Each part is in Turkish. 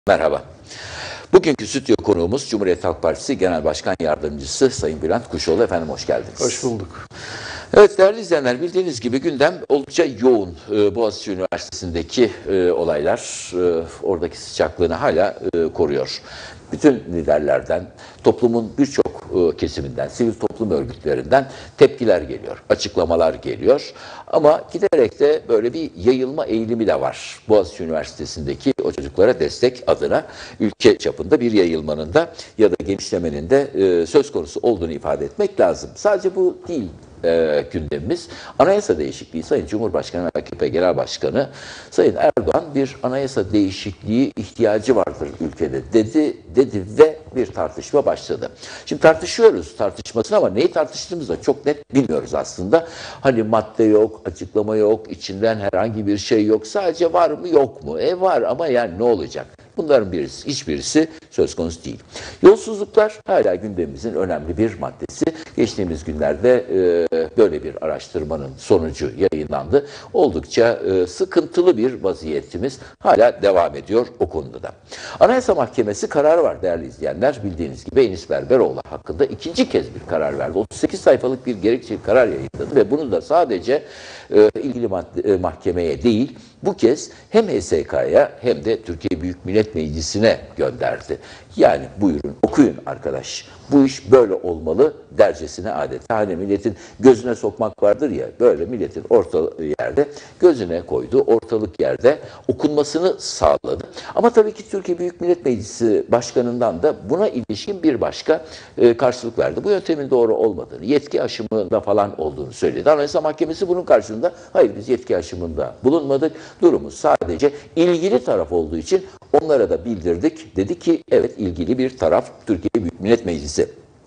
Merhaba. Bugünkü stüdyo konuğumuz Cumhuriyet Halk Partisi Genel Başkan Yardımcısı Sayın Bülent Kuşoğlu. Efendim hoş geldiniz. Hoş bulduk. Evet değerli izleyenler, bildiğiniz gibi gündem oldukça yoğun. Boğaziçi Üniversitesi'ndeki olaylar oradaki sıcaklığını hala koruyor. Bütün liderlerden, toplumun birçok kesiminden, sivil toplum örgütlerinden tepkiler geliyor, açıklamalar geliyor. Ama giderek de böyle bir yayılma eğilimi de var. Boğaziçi Üniversitesi'ndeki o çocuklara destek adına ülke çapında bir yayılmanın da ya da genişlemenin de söz konusu olduğunu ifade etmek lazım. Sadece bu değil. Gündemimiz anayasa değişikliği. Sayın Cumhurbaşkanı ve AKP Genel Başkanı Sayın Erdoğan bir anayasa değişikliği ihtiyacı vardır ülkede dedi ve bir tartışma başladı. Şimdi tartışıyoruz tartışmasını ama neyi tartıştığımızı da çok net bilmiyoruz aslında. Hani madde yok, açıklama yok, içinden herhangi bir şey yok. Sadece var mı yok mu? Var ama yani ne olacak? Bunların hiçbirisi söz konusu değil. Yolsuzluklar hala gündemimizin önemli bir maddesi. Geçtiğimiz günlerde böyle bir araştırmanın sonucu yayınlandı. Oldukça sıkıntılı bir vaziyetimiz hala devam ediyor o konuda da. Anayasa Mahkemesi kararı var değerli izleyenler. Bildiğiniz gibi Enis Berberoğlu hakkında ikinci kez bir karar verdi. 38 sayfalık bir gerekçeli karar yayınladı ve bunu da sadece ilgili mahkemeye değil, bu kez hem HSK'ya hem de Türkiye Büyük Millet Meclisi'ne gönderdi. Yani buyurun okuyun arkadaş. Bu iş böyle olmalı dercesine adeta. Hani milletin gözüne sokmak vardır ya, böyle milletin ortalık yerde gözüne koydu, ortalık yerde okunmasını sağladı. Ama tabii ki Türkiye Büyük Millet Meclisi Başkanı'ndan da buna ilişkin bir başka karşılık verdi. Bu yöntemin doğru olmadığını, yetki aşımında falan olduğunu söyledi. Anayasa Mahkemesi bunun karşılığında hayır biz yetki aşımında bulunmadık. Durumu sadece ilgili taraf olduğu için onlara da bildirdik. Dedi ki evet ilgili bir taraf Türkiye Büyük Millet Meclisi.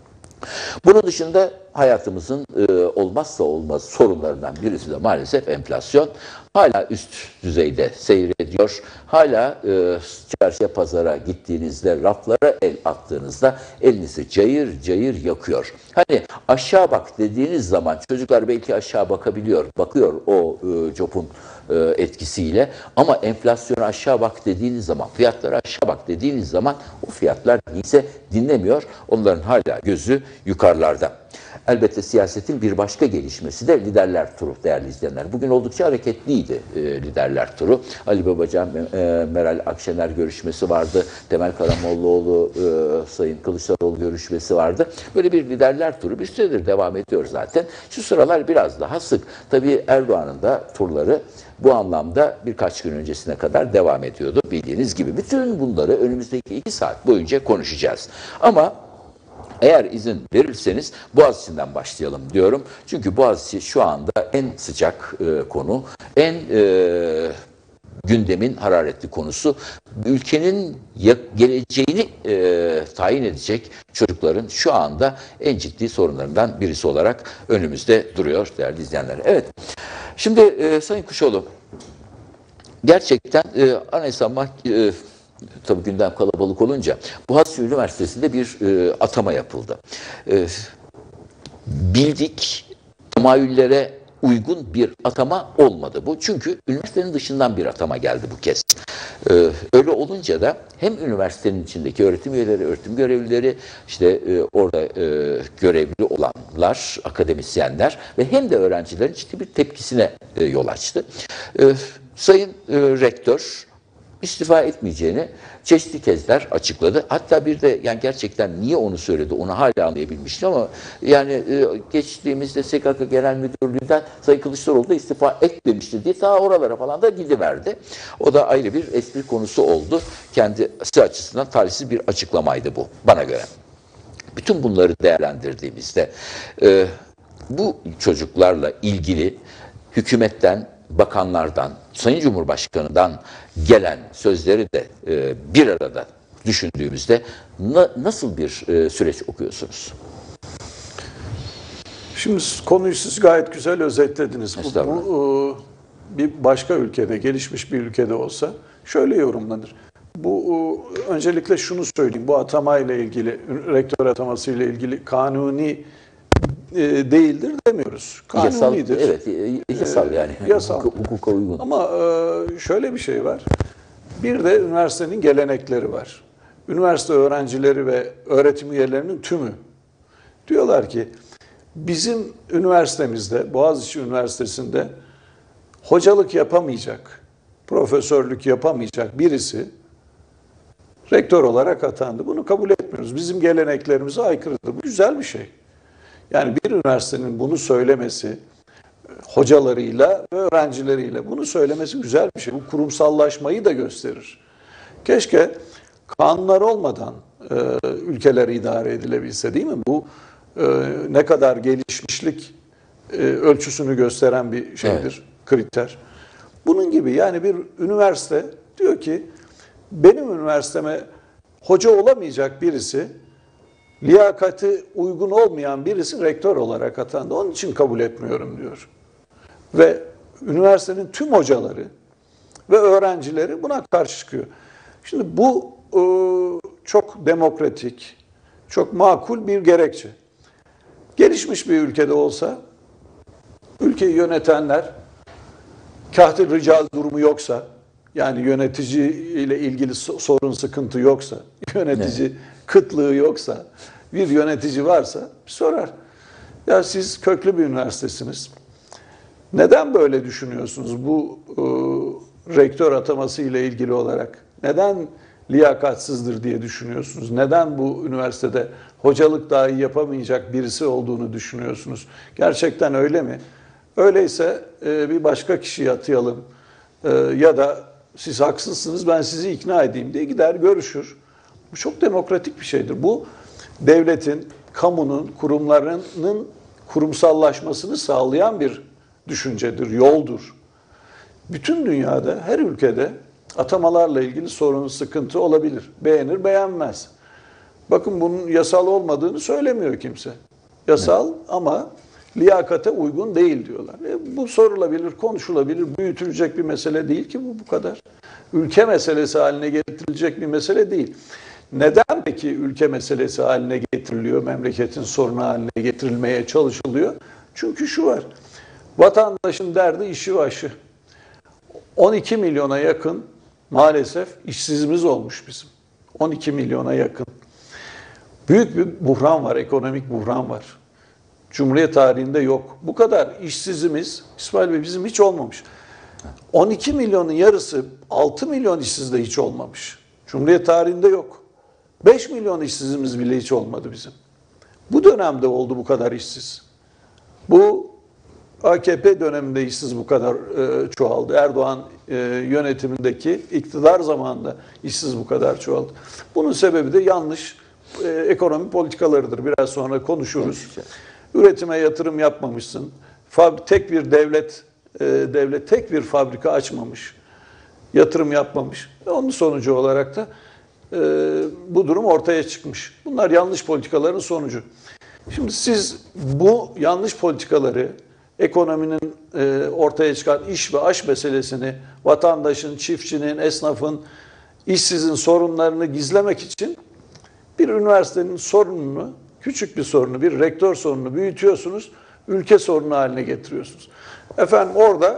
Bunun dışında hayatımızın olmazsa olmaz sorunlarından birisi de maalesef enflasyon. Hala üst düzeyde seyrediyor. Hala çarşıya pazara gittiğinizde, raflara el attığınızda elinizi cayır cayır yakıyor. Hani aşağı bak dediğiniz zaman çocuklar belki aşağı bakıyor o copun etkisiyle. Ama enflasyona aşağı bak dediğiniz zaman, fiyatlara aşağı bak dediğiniz zaman o fiyatlar neyse dinlemiyor. Onların hala gözü yukarılarda. Elbette siyasetin bir başka gelişmesi de liderler turu değerli izleyenler. Bugün oldukça hareketliydi liderler turu. Ali Babacan, Meral Akşener görüşmesi vardı. Temel Karamollaoğlu, Sayın Kılıçdaroğlu görüşmesi vardı. Böyle bir liderler turu bir süredir devam ediyor zaten. Şu sıralar biraz daha sık. Tabii Erdoğan'ın da turları bu anlamda birkaç gün öncesine kadar devam ediyordu bildiğiniz gibi. Bütün bunları önümüzdeki 2 saat boyunca konuşacağız. Ama eğer izin verirseniz Boğaziçi'nden başlayalım diyorum. Çünkü Boğaziçi şu anda en sıcak konu, en gündemin hararetli konusu. Ülkenin geleceğini tayin edecek çocukların şu anda en ciddi sorunlarından birisi olarak önümüzde duruyor değerli izleyenler. Evet, şimdi Sayın Kuşoğlu, gerçekten Anayasa Mahkemesi... Tabii gündem kalabalık olunca Boğaziçi Üniversitesi'nde bir atama yapıldı. Bildik tamayüllere uygun bir atama olmadı bu. Çünkü üniversitenin dışından bir atama geldi bu kez. Öyle olunca da hem üniversitenin içindeki öğretim üyeleri, öğretim görevlileri, işte orada görevli olanlar, akademisyenler ve hem de öğrencilerin ciddi bir tepkisine yol açtı. Sayın Rektör istifa etmeyeceğini çeşitli kezder açıkladı. Hatta bir de yani gerçekten niye onu söyledi onu hala anlayabilmiştim ama yani geçtiğimizde SGK Genel Müdürlüğü'nden Sayın Kılıçdaroğlu da istifa etmemişti diye ta oralara falan da gidiverdi. O da ayrı bir espri konusu oldu. Kendisi açısından talihsiz bir açıklamaydı bu bana göre. Bütün bunları değerlendirdiğimizde bu çocuklarla ilgili hükümetten, bakanlardan, Sayın Cumhurbaşkanı'ndan gelen sözleri de bir arada düşündüğümüzde nasıl bir süreç okuyorsunuz? Şimdi konuyu siz gayet güzel özetlediniz. Bu bir başka ülkede, gelişmiş bir ülkede olsa şöyle yorumlanır. Bu öncelikle şunu söyleyeyim. Bu atamayla ilgili, rektör ataması ile ilgili kanuni değildir demiyoruz. Kanunidir. Yasal, evet, yasal yani. Yasal. Hukuka uygun. Ama şöyle bir şey var. Bir de üniversitenin gelenekleri var. Üniversite öğrencileri ve öğretim üyelerinin tümü diyorlar ki bizim üniversitemizde, Boğaziçi Üniversitesi'nde hocalık yapamayacak, profesörlük yapamayacak birisi rektör olarak atandı. Bunu kabul etmiyoruz. Bizim geleneklerimize aykırıdır. Bu güzel bir şey. Yani bir üniversitenin bunu söylemesi, hocalarıyla ve öğrencileriyle bunu söylemesi güzel bir şey. Bu kurumsallaşmayı da gösterir. Keşke kanunlar olmadan ülkeler idare edilebilse, değil mi? Bu ne kadar gelişmişlik ölçüsünü gösteren bir şeydir, evet, kriter. Bunun gibi yani bir üniversite diyor ki benim üniversiteme hoca olamayacak birisi, liyakati uygun olmayan birisi rektör olarak atandı. Onun için kabul etmiyorum diyor. Ve üniversitenin tüm hocaları ve öğrencileri buna karşı çıkıyor. Şimdi bu çok demokratik, çok makul bir gerekçe. Gelişmiş bir ülkede olsa, ülkeyi yönetenler kahtir rical durumu yoksa, yani yönetici ile ilgili sorun, sıkıntı yoksa, yönetici kıtlığı yoksa, bir yönetici varsa sorar. Ya siz köklü bir üniversitesiniz. Neden böyle düşünüyorsunuz bu rektör ataması ile ilgili olarak? Neden liyakatsizdir diye düşünüyorsunuz? Neden bu üniversitede hocalık dahi yapamayacak birisi olduğunu düşünüyorsunuz? Gerçekten öyle mi? Öyleyse bir başka kişiyi atayalım ya da siz haksızsınız ben sizi ikna edeyim diye gider görüşür. Bu çok demokratik bir şeydir. Bu devletin, kamunun, kurumlarının kurumsallaşmasını sağlayan bir düşüncedir, yoldur. Bütün dünyada, her ülkede atamalarla ilgili sorun, sıkıntı olabilir. Beğenir, beğenmez. Bakın bunun yasal olmadığını söylemiyor kimse. Yasal, evet, ama liyakate uygun değil diyorlar. Bu sorulabilir, konuşulabilir, büyütülecek bir mesele değil ki bu kadar. Ülke meselesi haline getirilecek bir mesele değil. Neden peki ülke meselesi haline getiriliyor, memleketin sorunu haline getirilmeye çalışılıyor? Çünkü şu var, vatandaşın derdi işi başı. 12 milyona yakın maalesef işsizimiz olmuş bizim. 12 milyona yakın. Büyük bir buhran var, ekonomik buhran var. Cumhuriyet tarihinde yok. Bu kadar işsizimiz, İsmail Bey, bizim hiç olmamış. 12 milyonun yarısı 6 milyon işsiz de hiç olmamış. Cumhuriyet tarihinde yok. 5 milyon işsizimiz bile hiç olmadı bizim. Bu dönemde oldu bu kadar işsiz. Bu AKP döneminde işsiz bu kadar çoğaldı. Erdoğan yönetimindeki iktidar zamanında işsiz bu kadar çoğaldı. Bunun sebebi de yanlış ekonomi politikalarıdır. Biraz sonra konuşuruz. Üretime yatırım yapmamışsın. Tek bir devlet tek bir fabrika açmamış. Yatırım yapmamış. Ve onun sonucu olarak da bu durum ortaya çıkmış. Bunlar yanlış politikaların sonucu. Şimdi siz bu yanlış politikaları, ekonominin ortaya çıkan iş ve aş meselesini, vatandaşın, çiftçinin, esnafın, işsizin sorunlarını gizlemek için bir üniversitenin sorununu, küçük bir sorunu, bir rektör sorununu büyütüyorsunuz, ülke sorunu haline getiriyorsunuz. Efendim orada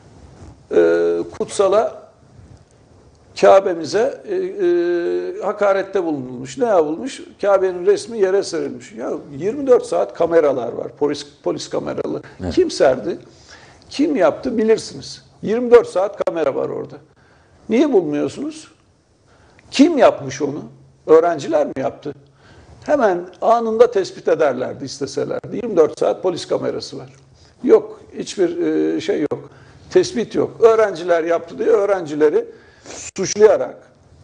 kutsala, Kabe'mize hakarette bulunmuş. Ne yapılmış? Kabe'nin resmi yere serilmiş. Ya 24 saat kameralar var, polis kameraları. Evet. Kim serdi? Kim yaptı bilirsiniz. 24 saat kamera var orada. Niye bulmuyorsunuz? Kim yapmış onu? Öğrenciler mi yaptı? Hemen anında tespit ederlerdi isteselerdi. 24 saat polis kamerası var. Yok, hiçbir şey yok. Tespit yok. Öğrenciler yaptı diye öğrencileri suçlayarak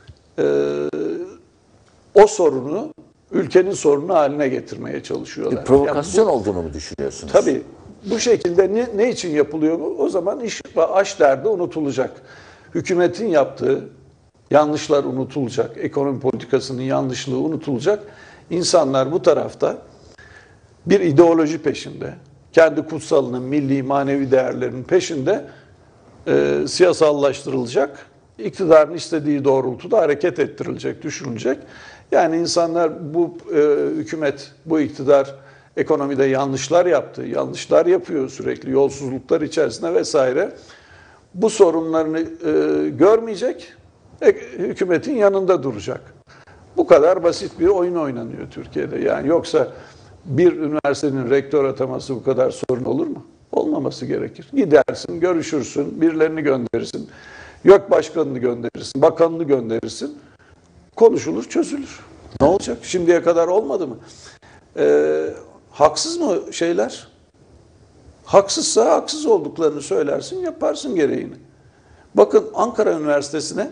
o sorunu ülkenin sorunu haline getirmeye çalışıyorlar. Bir provokasyon yani olduğunu mu düşünüyorsunuz? Tabii. Bu şekilde ne için yapılıyor bu? O zaman iş ve aş derdi unutulacak. Hükümetin yaptığı yanlışlar unutulacak. Ekonomi politikasının yanlışlığı unutulacak. İnsanlar bu tarafta bir ideoloji peşinde, kendi kutsalının, milli, manevi değerlerinin peşinde siyasallaştırılacak. İktidarın istediği doğrultuda hareket ettirilecek, düşünülecek. Yani insanlar bu hükümet, bu iktidar ekonomide yanlışlar yaptı, yanlışlar yapıyor sürekli, yolsuzluklar içerisinde vesaire. Bu sorunlarını görmeyecek, hükümetin yanında duracak. Bu kadar basit bir oyun oynanıyor Türkiye'de. Yani yoksa bir üniversitenin rektör ataması bu kadar sorun olur mu? Olmaması gerekir. Gidersin, görüşürsün, birilerini gönderirsin. YÖK başkanını gönderirsin, bakanını gönderirsin. Konuşulur, çözülür. Ne olacak? Şimdiye kadar olmadı mı? Haksız mı şeyler? Haksızsa haksız olduklarını söylersin, yaparsın gereğini. Bakın Ankara Üniversitesi'ne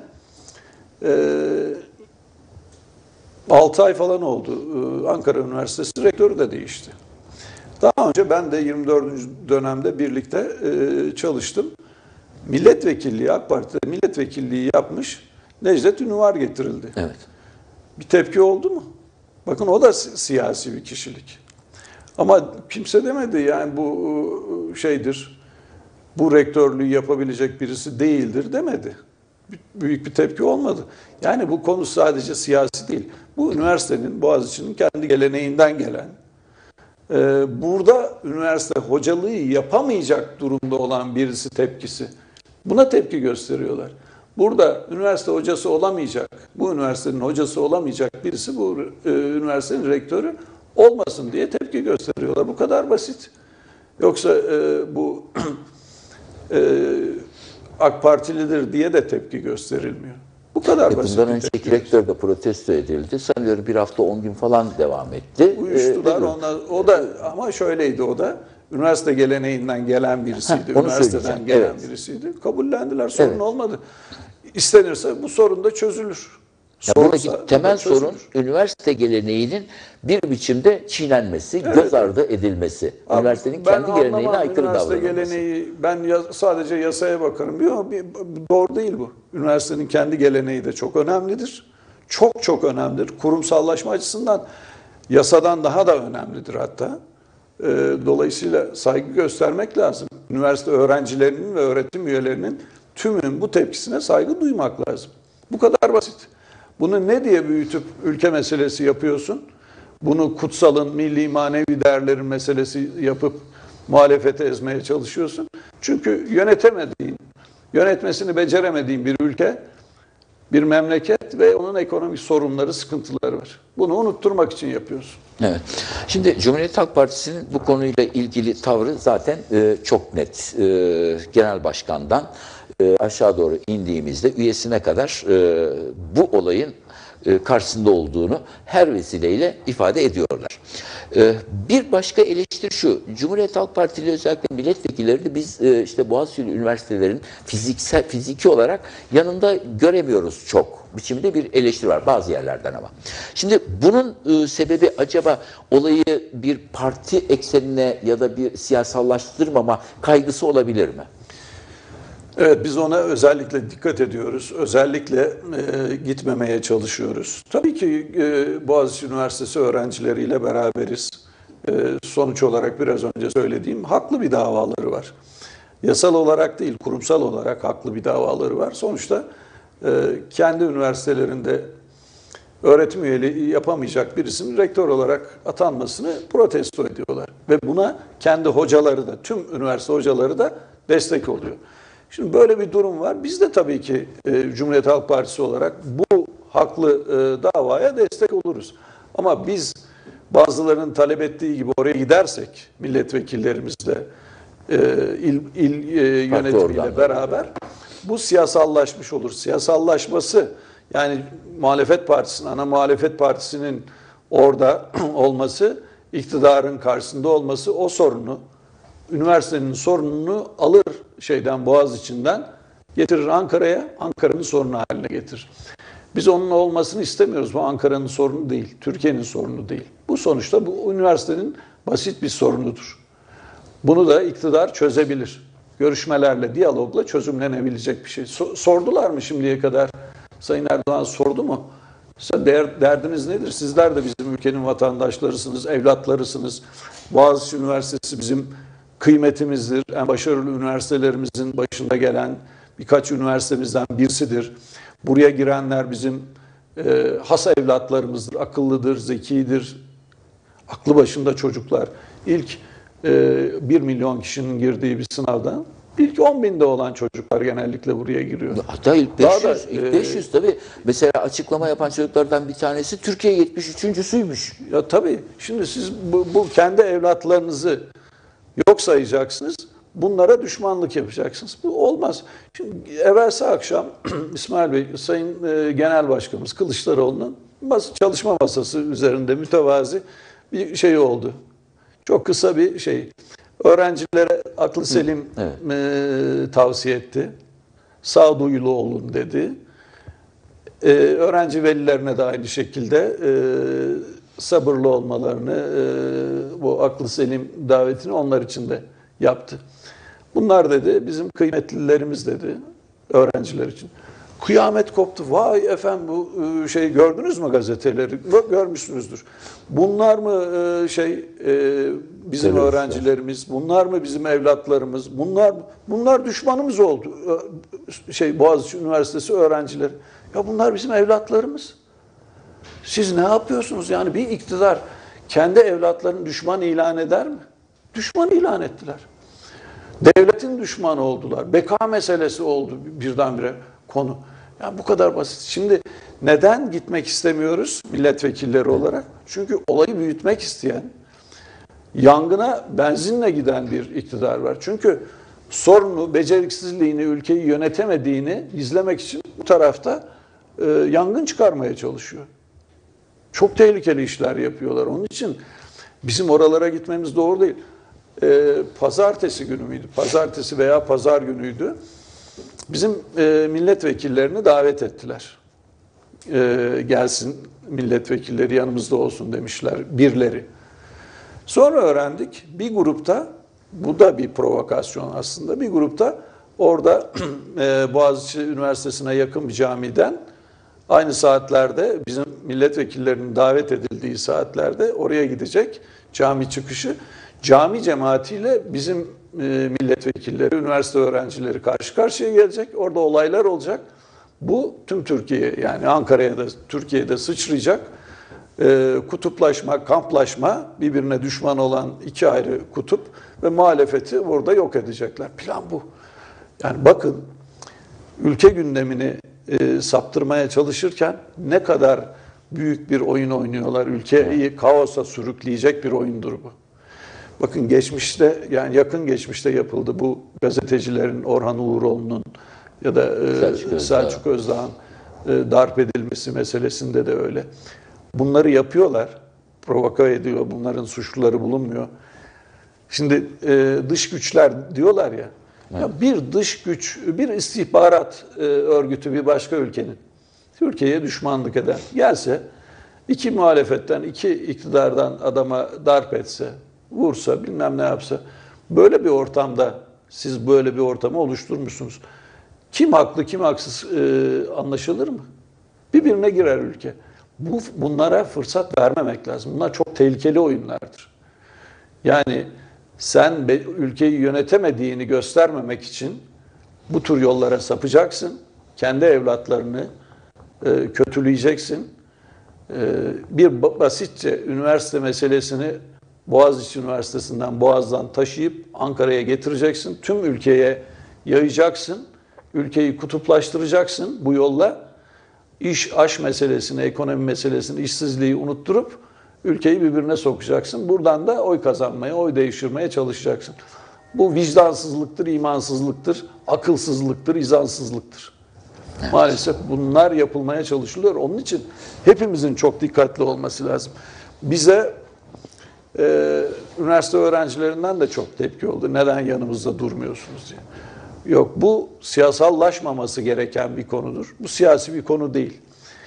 6 ay falan oldu. Ankara Üniversitesi rektörü de değişti. Daha önce ben de 24. dönemde birlikte çalıştım. Milletvekilliği, AK Parti'de milletvekilliği yapmış Necdet Ünüvar getirildi. Evet. Bir tepki oldu mu? Bakın o da siyasi bir kişilik. Ama kimse demedi yani bu şeydir, bu rektörlüğü yapabilecek birisi değildir demedi. Büyük bir tepki olmadı. Yani bu konu sadece siyasi değil. Bu üniversitenin, Boğaziçi'nin kendi geleneğinden gelen, burada üniversite hocalığı yapamayacak durumda olan birisi tepkisi. Buna tepki gösteriyorlar. Burada üniversite hocası olamayacak, bu üniversitenin hocası olamayacak birisi bu üniversitenin rektörü olmasın diye tepki gösteriyorlar. Bu kadar basit. Yoksa bu AK Partilidir diye de tepki gösterilmiyor. Bu kadar basit. Bundan önceki rektör de protesto edildi. Sanıyorum bir hafta 10 gün falan devam etti. Uyuştular. O da ama şöyleydi o da. Üniversite geleneğinden gelen birisiydi. Üniversiteden gelen birisiydi. Kabullendiler. Sorun olmadı. İstenirse bu sorun da çözülür. Buradaki temel sorun üniversite geleneğinin bir biçimde çiğnenmesi, göz ardı edilmesi. Üniversitenin kendi geleneğine aykırı davranılması. Üniversite geleneği, ben sadece yasaya bakarım. Yok, doğru değil bu. Üniversitenin kendi geleneği de çok önemlidir. Çok çok önemlidir. Kurumsallaşma açısından yasadan daha da önemlidir hatta. Dolayısıyla saygı göstermek lazım. Üniversite öğrencilerinin ve öğretim üyelerinin tümünün bu tepkisine saygı duymak lazım. Bu kadar basit. Bunu ne diye büyütüp ülke meselesi yapıyorsun? Bunu kutsalın, milli manevi değerlerin meselesi yapıp muhalefete ezmeye çalışıyorsun. Çünkü yönetmesini beceremediğin bir ülke, bir memleket ve onun ekonomik sorunları, sıkıntıları var. Bunu unutturmak için yapıyorsun. Evet. Şimdi Cumhuriyet Halk Partisi'nin bu konuyla ilgili tavrı zaten çok net. Genel Başkan'dan aşağı doğru indiğimizde üyesine kadar bu olayın karşısında olduğunu her vesileyle ifade ediyorlar. Bir başka eleştiri şu, Cumhuriyet Halk Partili özellikle milletvekillerini biz işte Boğaziçi üniversitelerin fiziki olarak yanında göremiyoruz çok biçimde bir eleştiri var bazı yerlerden ama. Şimdi bunun sebebi acaba olayı bir parti eksenine ya da bir siyasallaştırmama kaygısı olabilir mi? Evet, biz ona özellikle dikkat ediyoruz. Özellikle gitmemeye çalışıyoruz. Tabii ki Boğaziçi Üniversitesi öğrencileriyle beraberiz. Sonuç olarak biraz önce söylediğim haklı bir davaları var. Yasal olarak değil, kurumsal olarak haklı bir davaları var. Sonuçta kendi üniversitelerinde öğretim üyeliği yapamayacak birisinin rektör olarak atanmasını protesto ediyorlar. Ve buna kendi hocaları da, tüm üniversite hocaları da destek oluyor. Şimdi böyle bir durum var. Biz de tabii ki Cumhuriyet Halk Partisi olarak bu haklı davaya destek oluruz. Ama biz bazılarının talep ettiği gibi oraya gidersek milletvekillerimizle, il yönetimiyle beraber bu siyasallaşmış olur. Siyasallaşması yani muhalefet partisinin, ana muhalefet partisinin orada olması, iktidarın karşısında olması o sorunu, üniversitenin sorununu alır Boğaziçi'nden getirir Ankara'ya, Ankara'nın sorunu haline getirir. Biz onun olmasını istemiyoruz. Bu Ankara'nın sorunu değil, Türkiye'nin sorunu değil. Bu sonuçta bu üniversitenin basit bir sorunudur. Bunu da iktidar çözebilir. Görüşmelerle, diyalogla çözümlenebilecek bir şey. Sordular mı şimdiye kadar? Sayın Erdoğan sordu mu? Derdiniz nedir? Sizler de bizim ülkenin vatandaşlarısınız, evlatlarısınız. Boğaziçi Üniversitesi bizim kıymetimizdir. En başarılı üniversitelerimizin başında gelen birkaç üniversitemizden birisidir. Buraya girenler bizim has evlatlarımızdır, akıllıdır, zekidir, aklı başında çocuklar. İlk 1 milyon kişinin girdiği bir sınavdan İlk 10.000'de olan çocuklar genellikle buraya giriyor. Hatta ilk Daha 500, da, ilk 500 tabii. Mesela açıklama yapan çocuklardan bir tanesi Türkiye 73.'süymüş. Ya tabii şimdi siz bu kendi evlatlarınızı yok sayacaksınız. Bunlara düşmanlık yapacaksınız. Bu olmaz. Şimdi evvelsi akşam İsmail Bey, Sayın Genel Başkanımız Kılıçdaroğlu'nun çalışma masası üzerinde mütevazi bir şey oldu. Çok kısa bir şey. Öğrencilere aklı selim tavsiye etti. Sağduyulu olun dedi. Öğrenci velilerine de aynı şekilde sabırlı olmalarını, bu aklı selim davetini onlar için de yaptı. Bunlar dedi bizim kıymetlilerimiz dedi öğrenciler için. Kıyamet koptu. Vay efendim bu şey gördünüz mü gazeteleri? Görmüşsünüzdür. Bunlar mı bizim öğrencilerimiz? Bunlar mı bizim evlatlarımız? Bunlar düşmanımız oldu. Boğaziçi Üniversitesi öğrencileri. Ya bunlar bizim evlatlarımız. Siz ne yapıyorsunuz? Yani bir iktidar kendi evlatlarını düşman ilan eder mi? Düşman ilan ettiler. Devletin düşmanı oldular. Beka meselesi oldu birdenbire konu. Yani bu kadar basit. Şimdi neden gitmek istemiyoruz milletvekilleri olarak? Çünkü olayı büyütmek isteyen, yangına benzinle giden bir iktidar var. Çünkü sorunu, beceriksizliğini, ülkeyi yönetemediğini gizlemek için bu tarafta yangın çıkarmaya çalışıyor. Çok tehlikeli işler yapıyorlar. Onun için bizim oralara gitmemiz doğru değil. Pazartesi günü müydü? Pazartesi veya pazar günüydü. Bizim milletvekillerini davet ettiler. Gelsin milletvekilleri yanımızda olsun demişler birileri. Sonra öğrendik bir grupta, bu da bir provokasyon aslında, bir grupta orada Boğaziçi Üniversitesi'ne yakın bir camiden aynı saatlerde bizim milletvekillerinin davet edildiği saatlerde oraya gidecek cami çıkışı. Cami cemaatiyle bizim milletvekilleri, üniversite öğrencileri karşı karşıya gelecek. Orada olaylar olacak. Bu tüm Türkiye yani Ankara'ya da Türkiye'de sıçrayacak. Kutuplaşma, kamplaşma, birbirine düşman olan iki ayrı kutup ve muhalefeti orada yok edecekler. Plan bu. Yani bakın ülke gündemini saptırmaya çalışırken ne kadar büyük bir oyun oynuyorlar. Ülkeyi kaosa sürükleyecek bir oyundur bu. Bakın geçmişte yani yakın geçmişte yapıldı bu gazetecilerin Orhan Uğuroğlu'nun ya da Selçuk Özdağ'ın darp edilmesi meselesinde de öyle. Bunları yapıyorlar, provoke ediyor, bunların suçluları bulunmuyor. Şimdi dış güçler diyorlar ya, ya bir dış güç, bir istihbarat örgütü bir başka ülkenin Türkiye'ye düşmanlık eden gelse iki muhalefetten, iki iktidardan adama darp etse, vursa, bilmem ne yapsa, böyle bir ortamda siz böyle bir ortamı oluşturmuşsunuz. Kim haklı, kim haksız anlaşılır mı? Birbirine girer ülke. Bunlara fırsat vermemek lazım. Bunlar çok tehlikeli oyunlardır. Yani sen ülkeyi yönetemediğini göstermemek için bu tür yollara sapacaksın. Kendi evlatlarını kötüleyeceksin. Bir basitçe üniversite meselesini Boğaziçi Üniversitesi'nden, Boğaz'dan taşıyıp Ankara'ya getireceksin. Tüm ülkeye yayacaksın. Ülkeyi kutuplaştıracaksın bu yolla. Aş meselesini, ekonomi meselesini, işsizliği unutturup ülkeyi birbirine sokacaksın. Buradan da oy kazanmaya, oy devşirmeye çalışacaksın. Bu vicdansızlıktır, imansızlıktır, akılsızlıktır, izansızlıktır. Evet. Maalesef bunlar yapılmaya çalışılıyor. Onun için hepimizin çok dikkatli olması lazım. Bize üniversite öğrencilerinden de çok tepki oldu. Neden yanımızda durmuyorsunuz diye. Yok, bu siyasallaşmaması gereken bir konudur. Bu siyasi bir konu değil.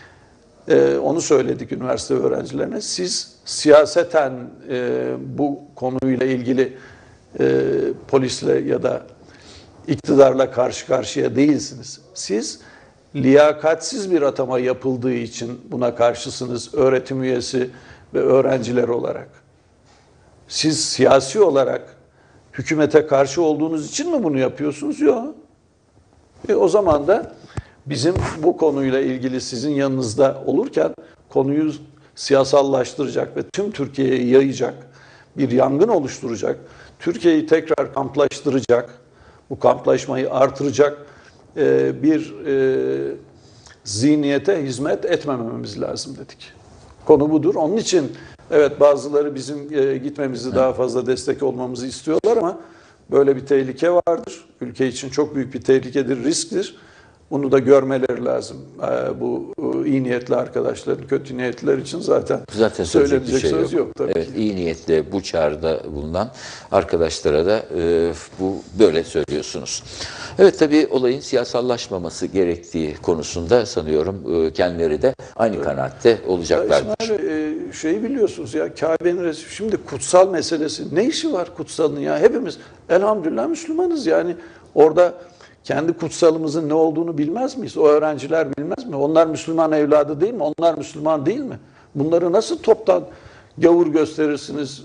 Onu söyledik üniversite öğrencilerine. Siz siyaseten bu konuyla ilgili polisle ya da iktidarla karşı karşıya değilsiniz. Siz liyakatsiz bir atama yapıldığı için buna karşısınız öğretim üyesi ve öğrenciler olarak. Siz siyasi olarak hükümete karşı olduğunuz için mi bunu yapıyorsunuz? Yok. O zaman da bizim bu konuyla ilgili sizin yanınızda olurken konuyu siyasallaştıracak ve tüm Türkiye'ye yayacak, bir yangın oluşturacak, Türkiye'yi tekrar kamplaştıracak, bu kamplaşmayı artıracak bir zihniyete hizmet etmememiz lazım dedik. Konu budur. Onun için evet bazıları bizim gitmemizi daha fazla destek olmamızı istiyorlar ama böyle bir tehlike vardır. Ülke için çok büyük bir tehlikedir, risktir. Bunu da görmeleri lazım. Bu iyi niyetli arkadaşların, kötü niyetliler için zaten söyleyecek bir şey söz yok. tabii Evet, ki. iyi niyetle bu çağrıda bulunan arkadaşlara da bu böyle söylüyorsunuz. Evet, tabii olayın siyasallaşmaması gerektiği konusunda sanıyorum kendileri de aynı kanaatte olacaklardır. Şeyi biliyorsunuz ya, Kabe'nin resmi, şimdi kutsal meselesi, ne işi var kutsalın ya? Hepimiz elhamdülillah Müslümanız yani, orada kendi kutsalımızın ne olduğunu bilmez miyiz? O öğrenciler bilmez mi? Onlar Müslüman evladı değil mi? Onlar Müslüman değil mi? Bunları nasıl toptan gavur gösterirsiniz,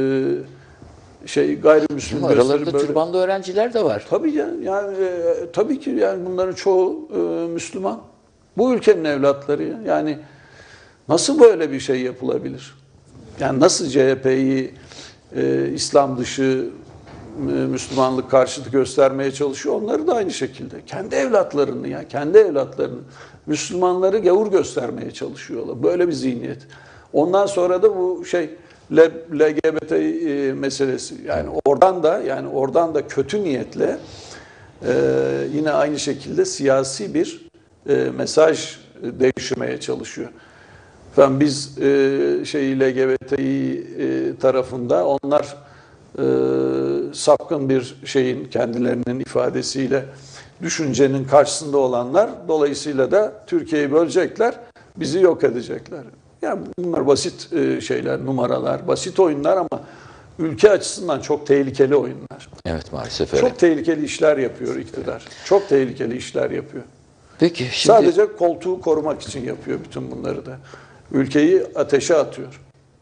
gayrimüslim Aralarında gösterip böyle? türbanlı öğrenciler de var. Tabii yani tabii ki yani bunların çoğu Müslüman. Bu ülkenin evlatları ya. Yani nasıl böyle bir şey yapılabilir? Yani nasıl CHP'yi İslam dışı Müslümanlık karşıtı göstermeye çalışıyor? Onları da aynı şekilde. Kendi evlatlarını Müslümanları gavur göstermeye çalışıyorlar. Böyle bir zihniyet. Ondan sonra da bu LGBT meselesi. Yani oradan da kötü niyetle yine aynı şekilde siyasi bir mesaj devşirmeye çalışıyor. Efendim biz LGBTİ tarafında onlar sapkın bir şeyin, kendilerinin ifadesiyle düşüncenin karşısında olanlar, dolayısıyla da Türkiye'yi bölecekler, bizi yok edecekler. Yani bunlar basit şeyler, numaralar, basit oyunlar ama ülke açısından çok tehlikeli oyunlar. Evet, maalesef öyle. Çok tehlikeli işler yapıyor iktidar. Çok tehlikeli işler yapıyor. Peki şimdi... Sadece koltuğu korumak için yapıyor bütün bunları da. Ülkeyi ateşe atıyor.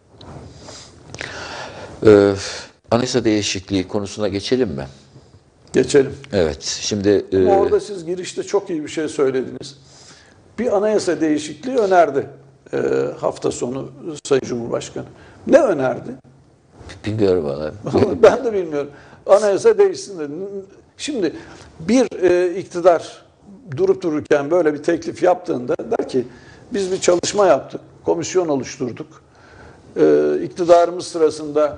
Anayasa değişikliği konusuna geçelim mi? Geçelim. Evet, şimdi... Ama orada siz girişte çok iyi bir şey söylediniz. Bir anayasa değişikliği önerdi hafta sonu Sayın Cumhurbaşkanı. Ne önerdi? Bilmiyorum valla. Ben de bilmiyorum. Anayasa değişsin dedi. Şimdi bir iktidar durup dururken böyle bir teklif yaptığında der ki biz bir çalışma yaptık, komisyon oluşturduk. İktidarımız sırasında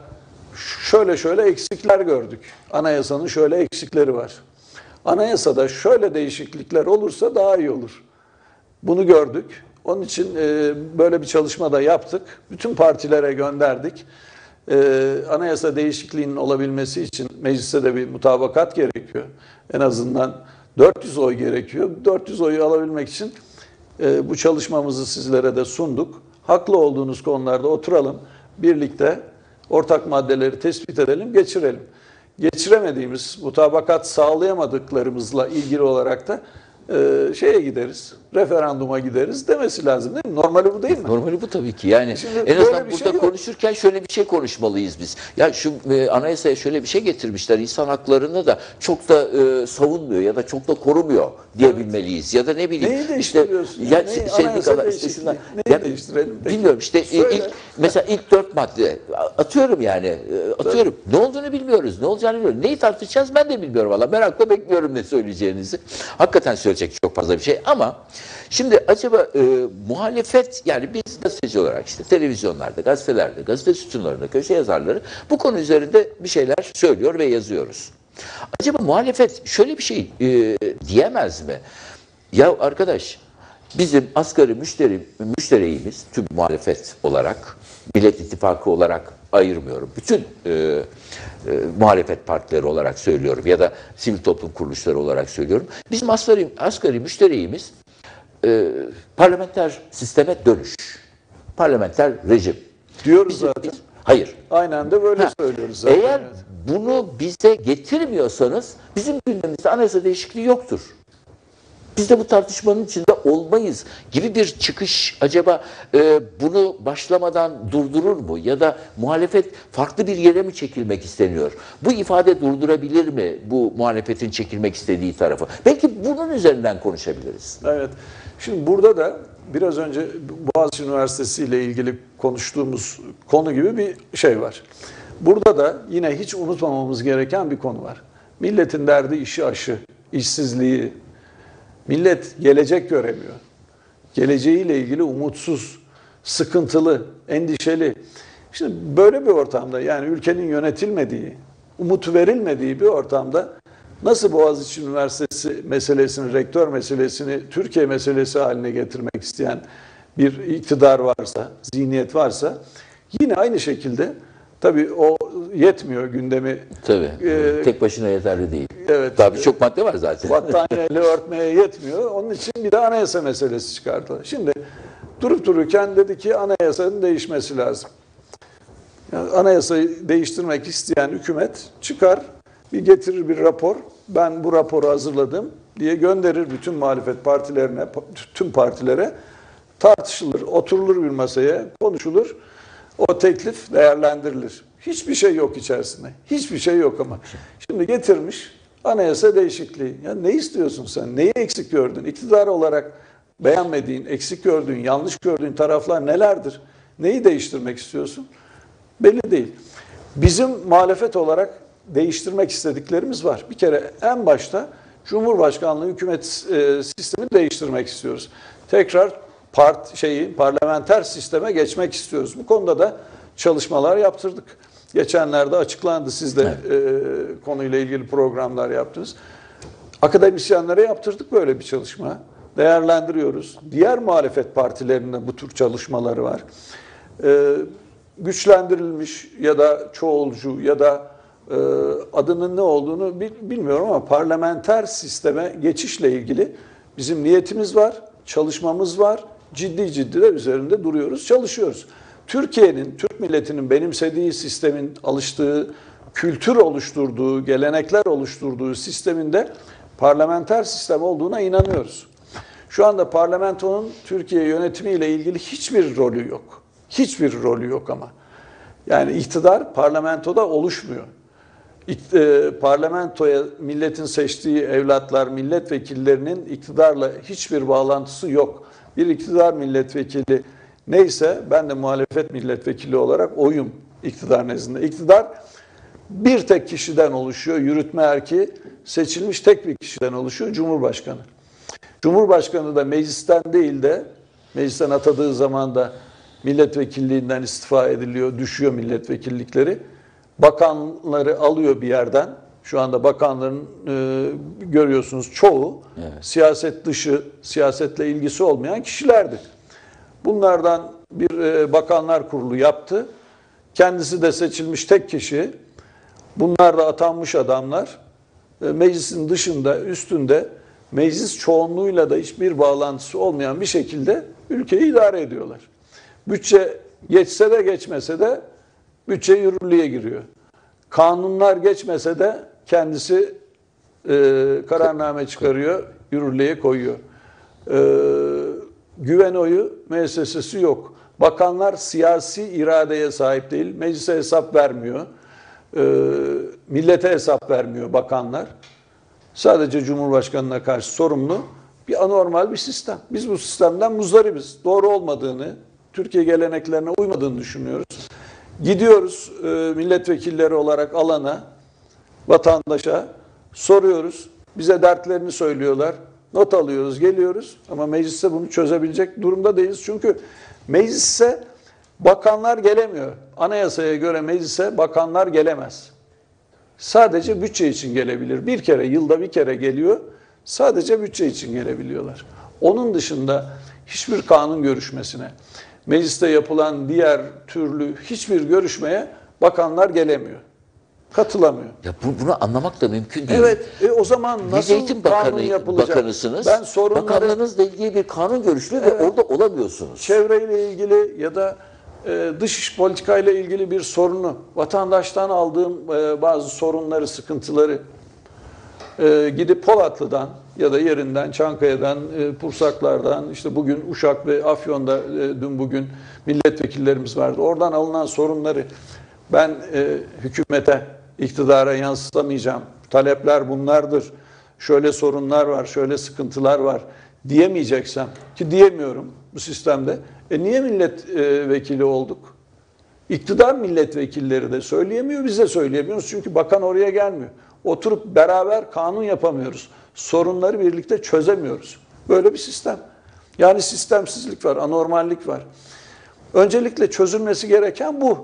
şöyle eksikler gördük. Anayasanın şöyle eksikleri var. Anayasada şöyle değişiklikler olursa daha iyi olur. Bunu gördük. Onun için böyle bir çalışma da yaptık. Bütün partilere gönderdik. Anayasa değişikliğinin olabilmesi için mecliste de bir mutabakat gerekiyor. En azından 400 oy gerekiyor. 400 oyu alabilmek için bu çalışmamızı sizlere de sunduk. Haklı olduğunuz konularda oturalım, birlikte ortak maddeleri tespit edelim, geçirelim. Geçiremediğimiz, mutabakat sağlayamadıklarımızla ilgili olarak da gideriz, referanduma gideriz demesi lazım değil mi? Normali bu değil mi? Normali bu tabii ki. Yani Şimdi en azından bir burada şey konuşurken şöyle bir şey konuşmalıyız biz. Ya şu anayasaya şöyle bir şey getirmişler. İnsan haklarını da çok da savunmuyor ya da çok da korumuyor diyebilmeliyiz. Ya da ne bileyim. Neyi değiştiriyorsun? Ya, Anayasa değişikliği. Neyi değiştirelim? Peki. Bilmiyorum işte mesela ilk 4 madde atıyorum yani. Atıyorum. Ne olduğunu bilmiyoruz. Ne olacağını bilmiyoruz. Neyi tartışacağız ben de bilmiyorum valla. Merakla bekliyorum ne söyleyeceğinizi. Hakikaten söyleyecek çok fazla bir şey ama şimdi acaba muhalefet, yani biz gazeteci olarak işte televizyonlarda, gazetelerde, gazete sütunlarında, köşe yazarları bu konu üzerinde bir şeyler söylüyor ve yazıyoruz. Acaba muhalefet şöyle bir şey diyemez mi? Ya arkadaş, bizim asgari müşteriğimiz tüm muhalefet olarak, Millet İttifakı olarak ayırmıyorum. Bütün muhalefet partileri olarak söylüyorum ya da sivil toplum kuruluşları olarak söylüyorum. Bizim asgari müşteriğimiz parlamenter sisteme dönüş. Parlamenter rejim. Diyoruz zaten. Hayır. Aynen de böyle söylüyoruz zaten. Eğer bunu bize getirmiyorsanız bizim gündemimizde anayasa değişikliği yoktur. Biz de bu tartışmanın içinde olmayız gibi bir çıkış acaba bunu başlamadan durdurur mu? Ya da muhalefet farklı bir yere mi çekilmek isteniyor? Bu ifade durdurabilir mi bu muhalefetin çekilmek istediği tarafı? Belki bunun üzerinden konuşabiliriz. Evet. Şimdi burada da biraz önce Boğaziçi Üniversitesi ile ilgili konuştuğumuz konu gibi bir şey var. Burada da yine hiç unutmamamız gereken bir konu var. Milletin derdi işi aşı, işsizliği. Millet gelecek göremiyor. Geleceğiyle ilgili umutsuz, sıkıntılı, endişeli. Şimdi böyle bir ortamda, yani ülkenin yönetilmediği, umut verilmediği bir ortamda nasıl Boğaziçi Üniversitesi meselesini, rektör meselesini Türkiye meselesi haline getirmek isteyen bir iktidar varsa, zihniyet varsa, yine aynı şekilde, tabii o yetmiyor gündemi. Tabii. Tek başına yeterli değil. Evet. Tabii çok madde var zaten. Battaniyeyle örtmeye yetmiyor. Onun için bir de anayasa meselesi çıkardılar. Şimdi durup dururken dedi ki anayasanın değişmesi lazım. Yani anayasayı değiştirmek isteyen hükümet çıkar, bir getirir bir rapor. Ben bu raporu hazırladım diye gönderir bütün muhalefet partilerine, tüm partilere. Tartışılır, oturulur bir masaya, konuşulur. O teklif değerlendirilir. Hiçbir şey yok içerisinde. Hiçbir şey yok ama. Şimdi getirmiş anayasa değişikliği. Ya ne istiyorsun sen? Neyi eksik gördün? İktidar olarak beğenmediğin, eksik gördüğün, yanlış gördüğün taraflar nelerdir? Neyi değiştirmek istiyorsun? Belli değil. Bizim muhalefet olarak değiştirmek istediklerimiz var. Bir kere en başta Cumhurbaşkanlığı hükümet sistemini değiştirmek istiyoruz. Tekrar parlamenter sisteme geçmek istiyoruz. Bu konuda da çalışmalar yaptırdık. Geçenlerde açıklandı. Siz de konuyla ilgili programlar yaptınız. Akademisyenlere yaptırdık böyle bir çalışma. Değerlendiriyoruz. Diğer muhalefet partilerinde bu tür çalışmaları var. Güçlendirilmiş ya da çoğulcu ya da adının ne olduğunu bilmiyorum ama parlamenter sisteme geçişle ilgili bizim niyetimiz var, çalışmamız var. Ciddi ciddi de üzerinde duruyoruz, çalışıyoruz. Türkiye'nin, Türk milletinin benimsediği sistemin, alıştığı, kültür oluşturduğu, gelenekler oluşturduğu sisteminde parlamenter sistem olduğuna inanıyoruz. Şu anda parlamentonun Türkiye yönetimiyle ilgili hiçbir rolü yok. Hiçbir rolü yok ama. Yani iktidar parlamentoda oluşmuyor. Parlamentoya milletin seçtiği evlatlar, milletvekillerinin iktidarla hiçbir bağlantısı yok. Bir iktidar milletvekili neyse ben de muhalefet milletvekili olarak oyum iktidar nezdinde. İktidar bir tek kişiden oluşuyor. Yürütme erki seçilmiş tek bir kişiden oluşuyor. Cumhurbaşkanı. Cumhurbaşkanı da meclisten değil de meclisten atadığı zaman da milletvekilliğinden istifa ediliyor, düşüyor milletvekillikleri. Bakanları alıyor bir yerden. Şu anda bakanların görüyorsunuz çoğu siyaset dışı, siyasetle ilgisi olmayan kişilerdi. Bunlardan bir bakanlar kurulu yaptı. Kendisi de seçilmiş tek kişi. Bunlar da atanmış adamlar. Meclisin dışında, üstünde meclis çoğunluğuyla da hiçbir bağlantısı olmayan bir şekilde ülkeyi idare ediyorlar. Bütçe geçse de geçmese de bütçe yürürlüğe giriyor. Kanunlar geçmese de kendisi kararname çıkarıyor, yürürlüğe koyuyor. Güven oyu müessesesi yok. Bakanlar siyasi iradeye sahip değil, meclise hesap vermiyor. Millete hesap vermiyor bakanlar. Sadece Cumhurbaşkanı'na karşı sorumlu bir anormal bir sistem. Biz bu sistemden muzdaribiz. Doğru olmadığını, Türkiye geleneklerine uymadığını düşünüyoruz. Gidiyoruz milletvekilleri olarak alana, vatandaşa soruyoruz. Bize dertlerini söylüyorlar. Not alıyoruz, geliyoruz ama mecliste bunu çözebilecek durumda değiliz. Çünkü meclise bakanlar gelemiyor. Anayasaya göre meclise bakanlar gelemez. Sadece bütçe için gelebilir. Bir kere, yılda bir kere geliyor. Sadece bütçe için gelebiliyorlar. Onun dışında hiçbir kanun görüşmesine, mecliste yapılan diğer türlü hiçbir görüşmeye bakanlar gelemiyor. Katılamıyor. Ya bunu anlamak da mümkün değil. Evet, o zaman nasıl Eğitim kanun yapılacak? Bakanısınız. Ben sorunları, bakanlığınızla ilgili bir kanun görüşülüyor ve orada olamıyorsunuz. Çevreyle ilgili ya da dış politikayla ilgili bir sorunu, vatandaştan aldığım bazı sorunları, sıkıntıları gidip Polatlı'dan ya da yerinden, Çankaya'dan, Pursaklar'dan, işte bugün Uşak ve Afyon'da dün bugün milletvekillerimiz vardı. Oradan alınan sorunları ben hükümete, iktidara yansıtamayacağım. Talepler bunlardır. Şöyle sorunlar var, şöyle sıkıntılar var diyemeyeceksem, ki diyemiyorum bu sistemde. Niye milletvekili olduk? İktidar milletvekilleri de söyleyemiyor, biz de söyleyemiyoruz. Çünkü bakan oraya gelmiyor. oturup beraber kanun yapamıyoruz. Sorunları birlikte çözemiyoruz. Böyle bir sistem. Yani sistemsizlik var, anormallik var. Öncelikle çözülmesi gereken bu.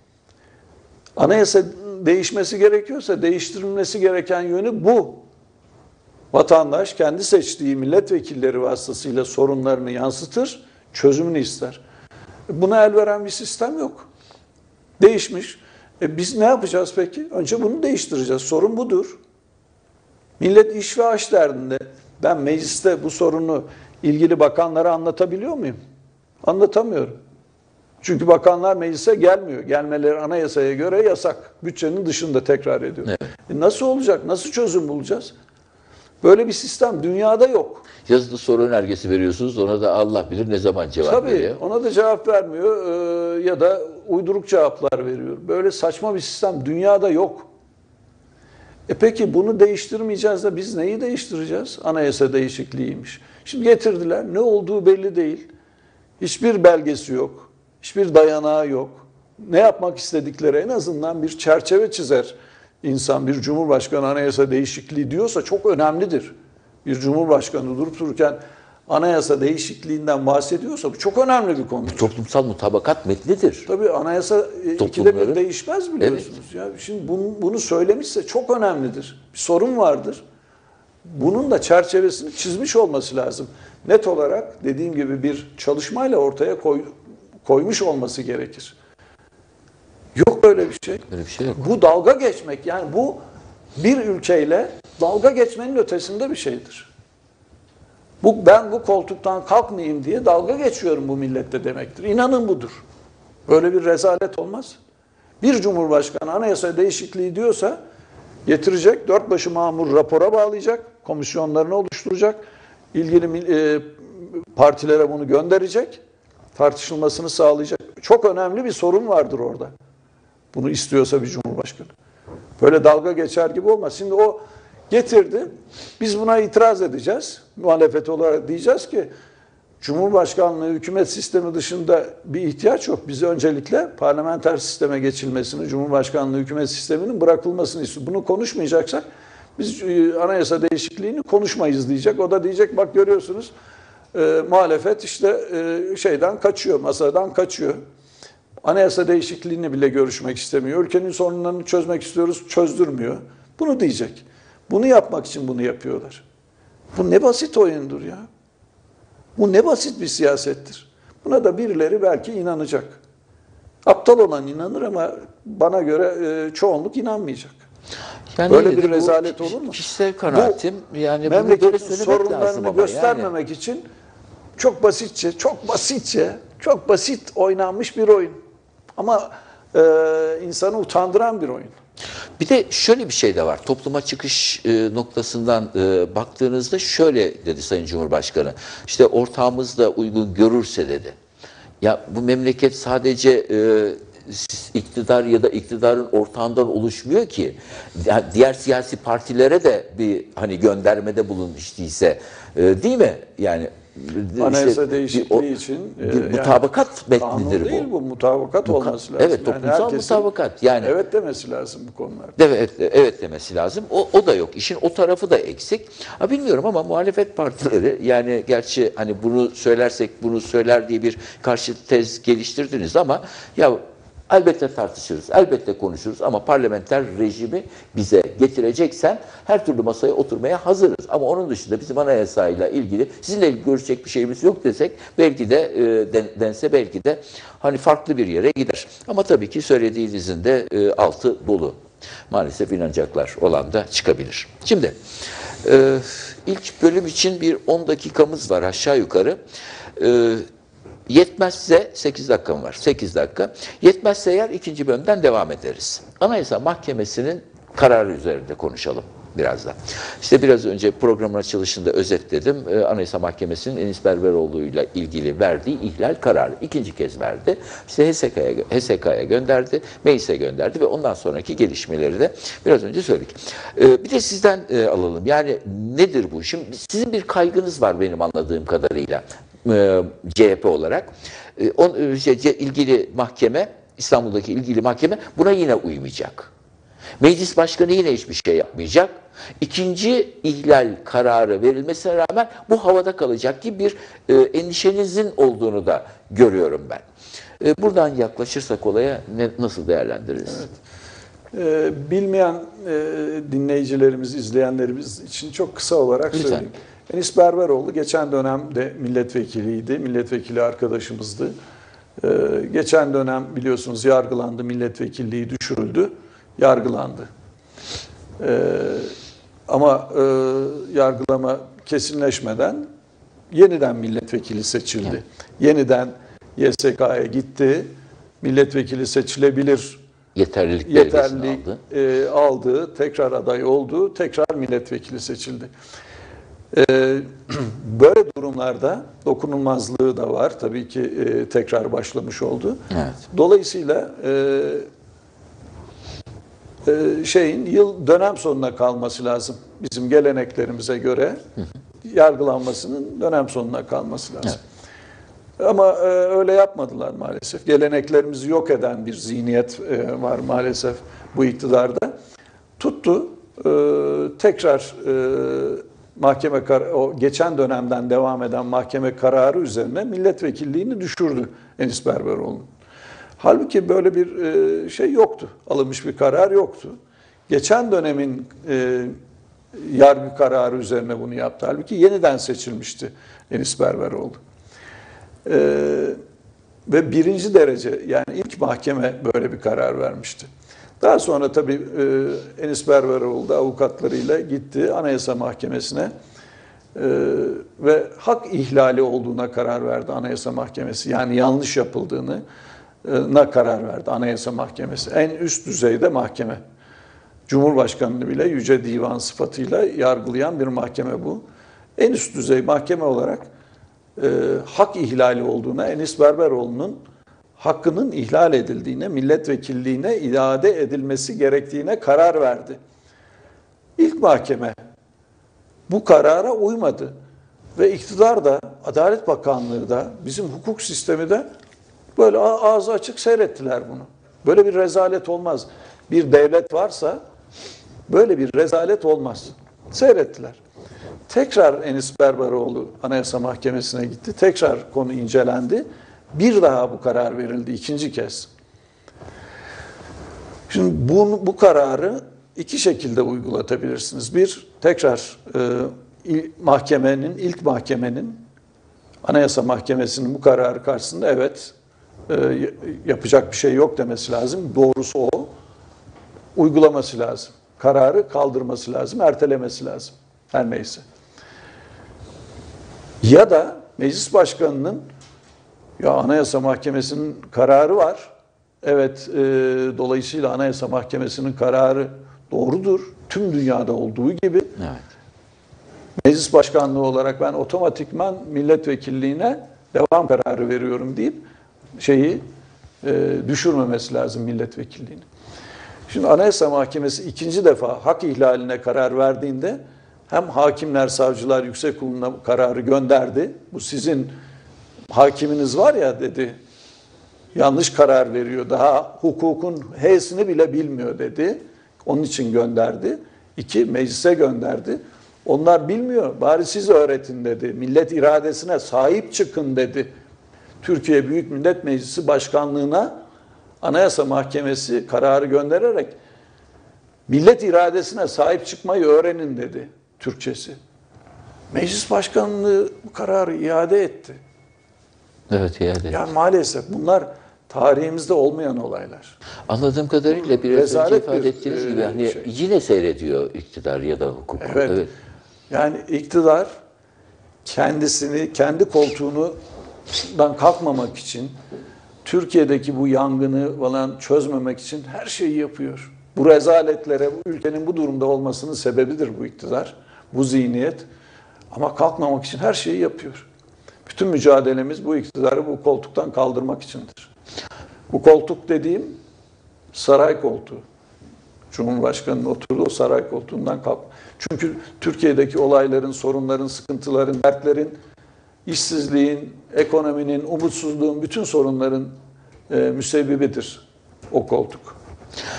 Anayasa değişmesi gerekiyorsa değiştirilmesi gereken yönü bu. Vatandaş kendi seçtiği milletvekilleri vasıtasıyla sorunlarını yansıtır, çözümünü ister. Buna el veren bir sistem yok. Değişmiş. Biz ne yapacağız peki? Önce bunu değiştireceğiz. Sorun budur. Millet iş ve aş derdinde. Ben mecliste bu sorunu ilgili bakanlara anlatabiliyor muyum? Anlatamıyorum. Çünkü bakanlar meclise gelmiyor. Gelmeleri anayasaya göre yasak. Bütçenin dışında, tekrar ediyorum. Evet. Nasıl olacak? Nasıl çözüm bulacağız? Böyle bir sistem dünyada yok. Yazılı soru önergesi veriyorsunuz, ona da Allah bilir ne zaman cevap veriyor. Tabii, ona da cevap vermiyor ya da uyduruk cevaplar veriyor. Böyle saçma bir sistem dünyada yok. Peki bunu değiştirmeyeceğiz de biz neyi değiştireceğiz? Anayasa değişikliğiymiş. Şimdi getirdiler, ne olduğu belli değil. Hiçbir belgesi yok, hiçbir dayanağı yok. Ne yapmak istedikleri, en azından bir çerçeve çizer. İnsan, bir cumhurbaşkanı anayasa değişikliği diyorsa çok önemlidir. Bir cumhurbaşkanı durup dururken anayasa değişikliğinden bahsediyorsa bu çok önemli bir konu. Toplumsal mutabakat metnidir. Tabii anayasa ikide bir değişmez biliyorsunuz. Evet. Ya şimdi bunu söylemişse çok önemlidir. Bir sorun vardır. Bunun da çerçevesini çizmiş olması lazım. Net olarak dediğim gibi bir çalışmayla ortaya koymuş olması gerekir. Yok böyle bir şey. Böyle bir şey yok. Bu dalga geçmek, yani bu bir ülkeyle dalga geçmenin ötesinde bir şeydir. Ben bu koltuktan kalkmayayım diye dalga geçiyorum bu millette demektir. İnanın budur. Böyle bir rezalet olmaz. Bir cumhurbaşkanı anayasa değişikliği diyorsa getirecek, dört başı mamur rapora bağlayacak, komisyonlarını oluşturacak, ilgili partilere bunu gönderecek, tartışılmasını sağlayacak. Çok önemli bir sorun vardır orada. Bunu istiyorsa bir cumhurbaşkanı. Böyle dalga geçer gibi olmaz. Şimdi o getirdi. Biz buna itiraz edeceğiz. Muhalefet olarak diyeceğiz ki Cumhurbaşkanlığı hükümet sistemi dışında bir ihtiyaç yok. Biz öncelikle parlamenter sisteme geçilmesini, Cumhurbaşkanlığı hükümet sisteminin bırakılmasını istiyoruz. Bunu konuşmayacaksak biz anayasa değişikliğini konuşmayız diyecek. O da diyecek bak görüyorsunuz muhalefet işte şeyden kaçıyor, masadan kaçıyor. Anayasa değişikliğini bile görüşmek istemiyor. Ülkenin sorunlarını çözmek istiyoruz, çözdürmüyor. Bunu diyecek. Bunu yapmak için bunu yapıyorlar. Bu ne basit oyundur ya. Bu ne basit bir siyasettir. Buna da birileri belki inanacak. Aptal olan inanır ama bana göre çoğunluk inanmayacak. Yani böyle bir rezalet olur mu? Kişisel kanaatim, yani memleketin sorunlarını göstermemek için çok basit oynanmış bir oyun. Ama insanı utandıran bir oyun. Bir de şöyle bir şey de var. Topluma çıkış noktasından baktığınızda şöyle dedi Sayın Cumhurbaşkanı. İşte ortağımız da uygun görürse dedi. Ya bu memleket sadece iktidar ya da iktidarın ortağından oluşmuyor ki. Yani diğer siyasi partilere de bir hani göndermede bulunmuştuysa değil mi? Yani anayasa işte, değişikliği için bir mutabakat metnidir bu. Değil bu, mutabakat olması lazım. Evet, toplumsal mutabakat. Yani evet demesi lazım bu konularda. Evet demesi lazım. O da yok. İşin o tarafı da eksik. Bilmiyorum ama muhalefet partileri, yani gerçi hani bunu söylersek bunu söyler diye bir karşı tez geliştirdiniz ama ya elbette tartışırız, elbette konuşuruz ama parlamenter rejimi bize getireceksen her türlü masaya oturmaya hazırız. Ama onun dışında bizim anayasayla ilgili sizinle ilgili görüşecek bir şeyimiz yok desek belki de dense belki de hani farklı bir yere gider. Ama tabii ki söylediğinizin de altı dolu. Maalesef inanacaklar olan da çıkabilir. Şimdi ilk bölüm için bir 10 dakikamız var aşağı yukarı. Yetmezse 8 dakikam var. 8 dakika. Yetmezse eğer ikinci bölümden devam ederiz. Anayasa Mahkemesi'nin kararı üzerinde konuşalım biraz da. İşte biraz önce programın açılışında özetledim. Anayasa Mahkemesi'nin Enis Berberoğlu ile ilgili verdiği ihlal kararı. İkinci kez verdi. İşte HSK'ya gönderdi, meclise gönderdi ve ondan sonraki gelişmeleri de biraz önce söyledik. Bir de sizden alalım. Yani nedir bu? Şimdi sizin bir kaygınız var benim anladığım kadarıyla. CHP olarak ilgili mahkeme, İstanbul'daki ilgili mahkeme buna yine uymayacak. Meclis başkanı yine hiçbir şey yapmayacak. İkinci ihlal kararı verilmesine rağmen bu havada kalacak gibi bir endişenizin olduğunu da görüyorum ben. Buradan yaklaşırsak olaya nasıl değerlendiririz? Evet. Bilmeyen dinleyicilerimiz, izleyenlerimiz için çok kısa olarak Lütfen söyleyeyim. Enis Berberoğlu geçen dönemde milletvekiliydi, milletvekili arkadaşımızdı. Geçen dönem biliyorsunuz yargılandı, milletvekilliği düşürüldü, yargılandı. Ama yargılama kesinleşmeden yeniden milletvekili seçildi. Evet. Yeniden YSK'ya gitti, milletvekili seçilebilir yeterli aldı, tekrar aday oldu, tekrar milletvekili seçildi. Böyle durumlarda dokunulmazlığı da var. Tabii ki tekrar başlamış oldu. Evet. Dolayısıyla dönem sonuna kalması lazım. Bizim geleneklerimize göre yargılanmasının dönem sonuna kalması lazım. Evet. Ama öyle yapmadılar maalesef. Geleneklerimizi yok eden bir zihniyet var maalesef bu iktidarda. Tuttu, tekrar o geçen dönemden devam eden mahkeme kararı üzerine milletvekilliğini düşürdü Enis Berberoğlu'nun. Halbuki böyle bir şey yoktu, alınmış bir karar yoktu. Geçen dönemin yargı kararı üzerine bunu yaptı. Halbuki yeniden seçilmişti Enis Berberoğlu. Ve birinci derece, yani ilk mahkeme böyle bir karar vermişti. Daha sonra tabii Enis Berberoğlu da avukatlarıyla gitti Anayasa Mahkemesi'ne ve hak ihlali olduğuna karar verdi Anayasa Mahkemesi. Yani yanlış yapıldığına karar verdi Anayasa Mahkemesi. En üst düzeyde mahkeme. Cumhurbaşkanını bile Yüce Divan sıfatıyla yargılayan bir mahkeme bu. En üst düzey mahkeme olarak hak ihlali olduğuna, Enis Berberoğlu'nun hakkının ihlal edildiğine, milletvekilliğine iade edilmesi gerektiğine karar verdi. İlk mahkeme bu karara uymadı ve iktidar da, Adalet Bakanlığı da, bizim hukuk sistemi de böyle ağzı açık seyrettiler bunu. Böyle bir rezalet olmaz. Bir devlet varsa böyle bir rezalet olmaz. Seyrettiler. Tekrar Enis Berberoğlu Anayasa Mahkemesi'ne gitti. Tekrar konu incelendi. Bir daha bu karar verildi ikinci kez. Şimdi bu kararı iki şekilde uygulatabilirsiniz. Bir, tekrar ilk mahkemenin Anayasa Mahkemesi'nin bu kararı karşısında evet yapacak bir şey yok demesi lazım. Doğrusu o. Uygulaması lazım. Kararı kaldırması lazım, ertelemesi lazım. Her neyse. Ya da meclis başkanının ya Anayasa Mahkemesi'nin kararı var. Evet, dolayısıyla Anayasa Mahkemesi'nin kararı doğrudur. Tüm dünyada olduğu gibi. Evet. Meclis başkanlığı olarak ben otomatikman milletvekilliğine devam kararı veriyorum deyip düşürmemesi lazım milletvekilliğini. Şimdi Anayasa Mahkemesi ikinci defa hak ihlaline karar verdiğinde hem hakimler, savcılar yüksek kuruluna kararı gönderdi. Bu sizin hakiminiz var ya dedi. Yanlış karar veriyor. Daha hukukun H'sini bile bilmiyor dedi. Onun için gönderdi. İki, meclise gönderdi. Onlar bilmiyor. Bari siz öğretin dedi. Millet iradesine sahip çıkın dedi. Türkiye Büyük Millet Meclisi Başkanlığı'na Anayasa Mahkemesi kararı göndererek millet iradesine sahip çıkmayı öğrenin dedi Türkçesi. Meclis Başkanlığı bu kararı iade etti. Evet, iade etti. Yani maalesef bunlar tarihimizde olmayan olaylar. Anladığım kadarıyla biraz önce ifade ettiğiniz gibi hani yine seyrediyor iktidar ya da hukuk. Evet. Evet. Yani iktidar kendisini, kendi koltuğundan kalkmamak için, Türkiye'deki bu yangını falan çözmemek için her şeyi yapıyor. Bu rezaletlere, bu ülkenin bu durumda olmasının sebebidir bu iktidar, bu zihniyet. Ama kalkmamak için her şeyi yapıyor. Bütün mücadelemiz bu iktidarı bu koltuktan kaldırmak içindir. Bu koltuk dediğim saray koltuğu. Cumhurbaşkanının oturduğu o saray koltuğundan kalk. Çünkü Türkiye'deki olayların, sorunların, sıkıntıların, dertlerin, işsizliğin, ekonominin, umutsuzluğun, bütün sorunların müsebbibidir o koltuk.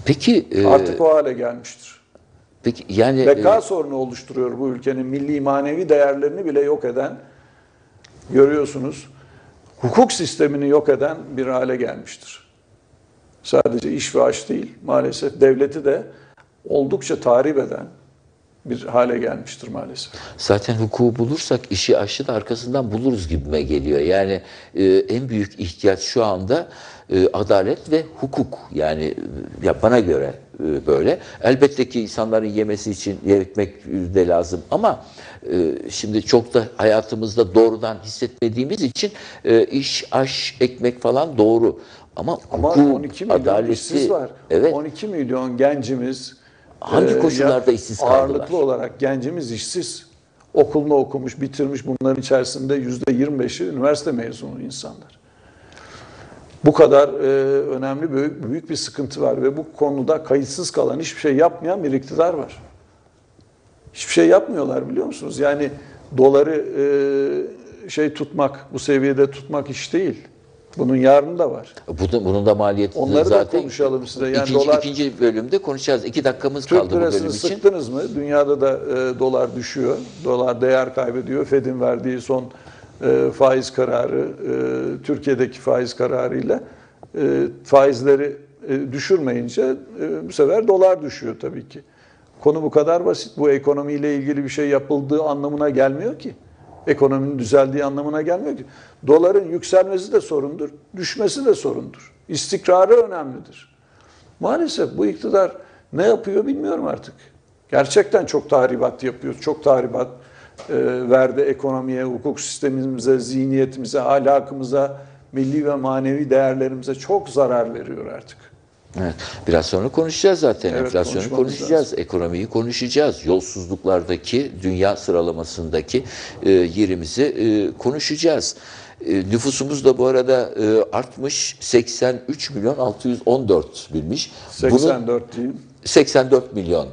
Peki Artık o hale gelmiştir. peki yani Beka sorunu oluşturuyor bu ülkenin milli manevi değerlerini bile yok eden, görüyorsunuz, hukuk sistemini yok eden bir hale gelmiştir. Sadece iş ve aş değil, maalesef devleti de oldukça tahrip eden bir hale gelmiştir maalesef. zaten hukuku bulursak işi aşı da arkasından buluruz gibime geliyor. Yani en büyük ihtiyaç şu anda adalet ve hukuk. Yani ya bana göre böyle. Elbette ki insanların yemesi için ekmek de lazım ama şimdi çok da hayatımızda doğrudan hissetmediğimiz için iş, aş, ekmek falan doğru. Ama hukuk, 12 milyon adaleti, işsiz var. evet. 12 milyon gencimiz Hangi koşullarda işsiz kaldılar? ağırlıklı olarak gencimiz işsiz. Okulunu okumuş, bitirmiş. Bunların içerisinde %25'i üniversite mezunu insanlar. Bu kadar önemli büyük bir sıkıntı var ve bu konuda kayıtsız kalan, hiçbir şey yapmayan bir iktidar var. Hiçbir şey yapmıyorlar, biliyor musunuz? Yani doları tutmak, bu seviyede tutmak iş değil. Bunun yarını da var. Bunun da maliyetini Onları zaten da konuşalım size. Yani ikinci bölümde konuşacağız. 2 dakikamız kaldı bu bölüm için. Türk lirasını sıktınız mı? Dünyada da dolar düşüyor. Dolar değer kaybediyor. Fed'in verdiği son faiz kararı, Türkiye'deki faiz kararıyla faizleri düşürmeyince bu sefer dolar düşüyor tabii ki. Konu bu kadar basit. Bu ekonomiyle ilgili bir şey yapıldığı anlamına gelmiyor ki. Ekonominin düzeldiği anlamına gelmiyor ki. Doların yükselmesi de sorundur, düşmesi de sorundur. İstikrarı önemlidir. Maalesef bu iktidar ne yapıyor bilmiyorum artık. Gerçekten çok tahribat yapıyor, çok tahribat verdi ekonomiye, hukuk sistemimize, zihniyetimize, ahlakımıza, milli ve manevi değerlerimize çok zarar veriyor artık. Evet, biraz sonra konuşacağız zaten. Evet, Enflasyonu konuşacağız, ekonomiyi konuşacağız, yolsuzluklardaki, dünya sıralamasındaki yerimizi konuşacağız. Nüfusumuz da bu arada artmış, 83 milyon 614 binmiş. 84 değil. 84 milyon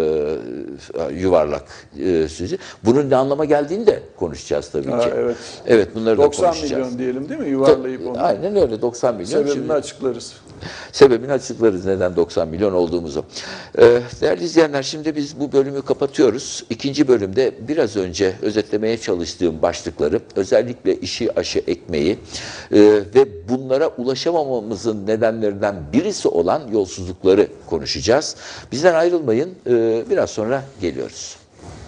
yuvarlak sözü. Bunun ne anlama geldiğini de konuşacağız tabii ki. Evet. Evet, bunları da 90 konuşacağız. milyon diyelim değil mi? Yuvarlayıp onu. Aynen öyle, 90 milyon. Sebebini açıklarız. Sebebini açıklarız neden 90 milyon olduğumuzu. Değerli izleyenler, şimdi biz bu bölümü kapatıyoruz. İkinci bölümde biraz önce özetlemeye çalıştığım başlıkları, özellikle işi, aşı, ekmeği ve bunlara ulaşamamamızın nedenlerinden birisi olan yolsuzlukları konuşacağız. Bizden ayrılmayın, biraz sonra geliyoruz.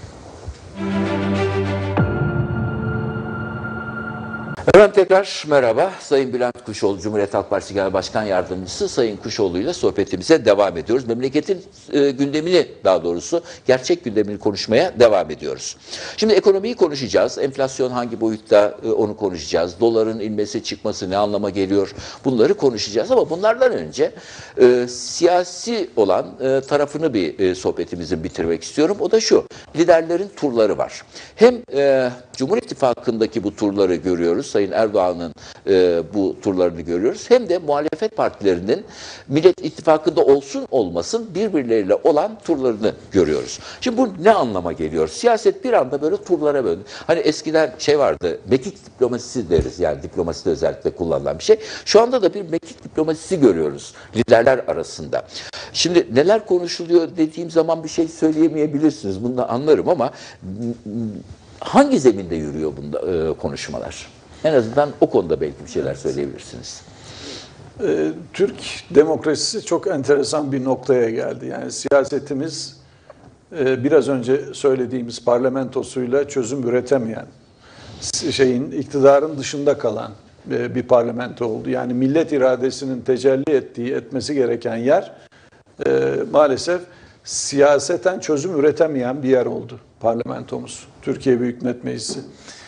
Efendim tekrar merhaba. Sayın Bülent Kuşoğlu, Cumhuriyet Halk Partisi Genel Başkan Yardımcısı Sayın Kuşoğlu ile sohbetimize devam ediyoruz. Memleketin gündemini, daha doğrusu gerçek gündemini konuşmaya devam ediyoruz. Şimdi ekonomiyi konuşacağız. Enflasyon hangi boyutta, onu konuşacağız. Doların inmesi çıkması ne anlama geliyor, bunları konuşacağız. Ama bunlardan önce siyasi olan tarafını bir sohbetimizin bitirmek istiyorum. O da şu: liderlerin turları var. Hem Cumhur İttifakı'ndaki bu turları görüyoruz. Sayın Erdoğan'ın bu turlarını görüyoruz. Hem de muhalefet partilerinin Millet İttifakı'nda olsun olmasın birbirleriyle olan turlarını görüyoruz. Şimdi bu ne anlama geliyor? Siyaset bir anda böyle turlara bölündü. Hani eskiden şey vardı, mekik diplomasisi deriz. Yani diplomaside özellikle kullanılan bir şey. Şu anda da bir mekik diplomasisi görüyoruz liderler arasında. Şimdi neler konuşuluyor dediğim zaman bir şey söyleyemeyebilirsiniz. Bunu da anlarım ama hangi zeminde yürüyor bunda konuşmalar? En azından o konuda belki bir şeyler söyleyebilirsiniz. Türk demokrasisi çok enteresan bir noktaya geldi. Yani siyasetimiz biraz önce söylediğimiz parlamentosuyla çözüm üretemeyen, iktidarın dışında kalan bir parlamento oldu. Yani millet iradesinin tecelli etmesi gereken yer maalesef siyaseten çözüm üretemeyen bir yer oldu parlamentomuz, Türkiye Büyük Millet Meclisi.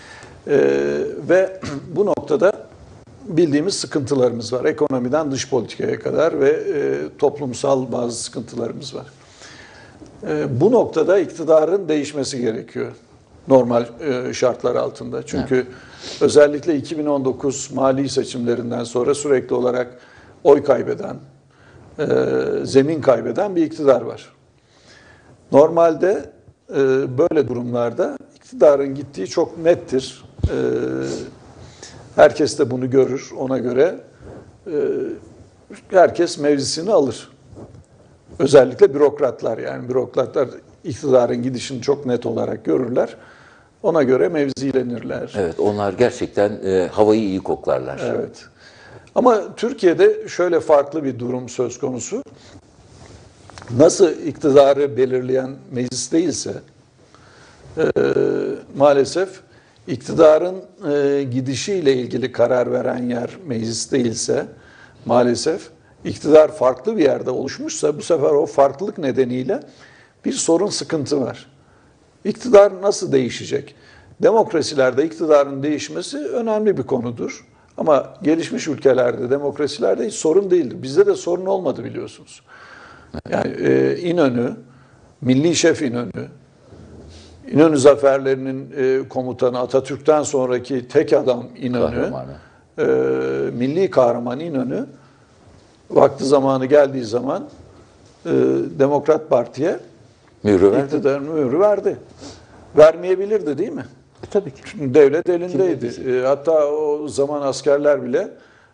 Ve bu noktada bildiğimiz sıkıntılarımız var. Ekonomiden dış politikaya kadar ve toplumsal bazı sıkıntılarımız var. Bu noktada iktidarın değişmesi gerekiyor normal şartlar altında. Çünkü özellikle 2019 mali seçimlerinden sonra sürekli olarak oy kaybeden, zemin kaybeden bir iktidar var. Normalde böyle durumlarda iktidarın gittiği çok nettir. Herkes de bunu görür. Ona göre herkes meclisini alır. Özellikle bürokratlar, yani bürokratlar iktidarın gidişini çok net olarak görürler. Ona göre mevzilenirler. Evet, onlar gerçekten havayı iyi koklarlar. Evet. Ama Türkiye'de şöyle farklı bir durum söz konusu. Nasıl iktidarı belirleyen meclis değilse, maalesef iktidarın gidişiyle ilgili karar veren yer meclis değilse, maalesef iktidar farklı bir yerde oluşmuşsa, bu sefer o farklılık nedeniyle bir sorun, sıkıntı var. İktidar nasıl değişecek? Demokrasilerde iktidarın değişmesi önemli bir konudur. Ama gelişmiş ülkelerde, demokrasilerde hiç sorun değildir. Bizde de sorun olmadı, biliyorsunuz. Yani İnönü, Milli Şef İnönü, İnönü zaferlerinin komutanı, Atatürk'ten sonraki tek adam İnönü, milli kahraman İnönü, vakti zamanı geldiği zaman Demokrat Parti'ye mührü verdi. Vermeyebilirdi, değil mi? Tabii ki. Şimdi devlet elindeydi. Hatta o zaman askerler bile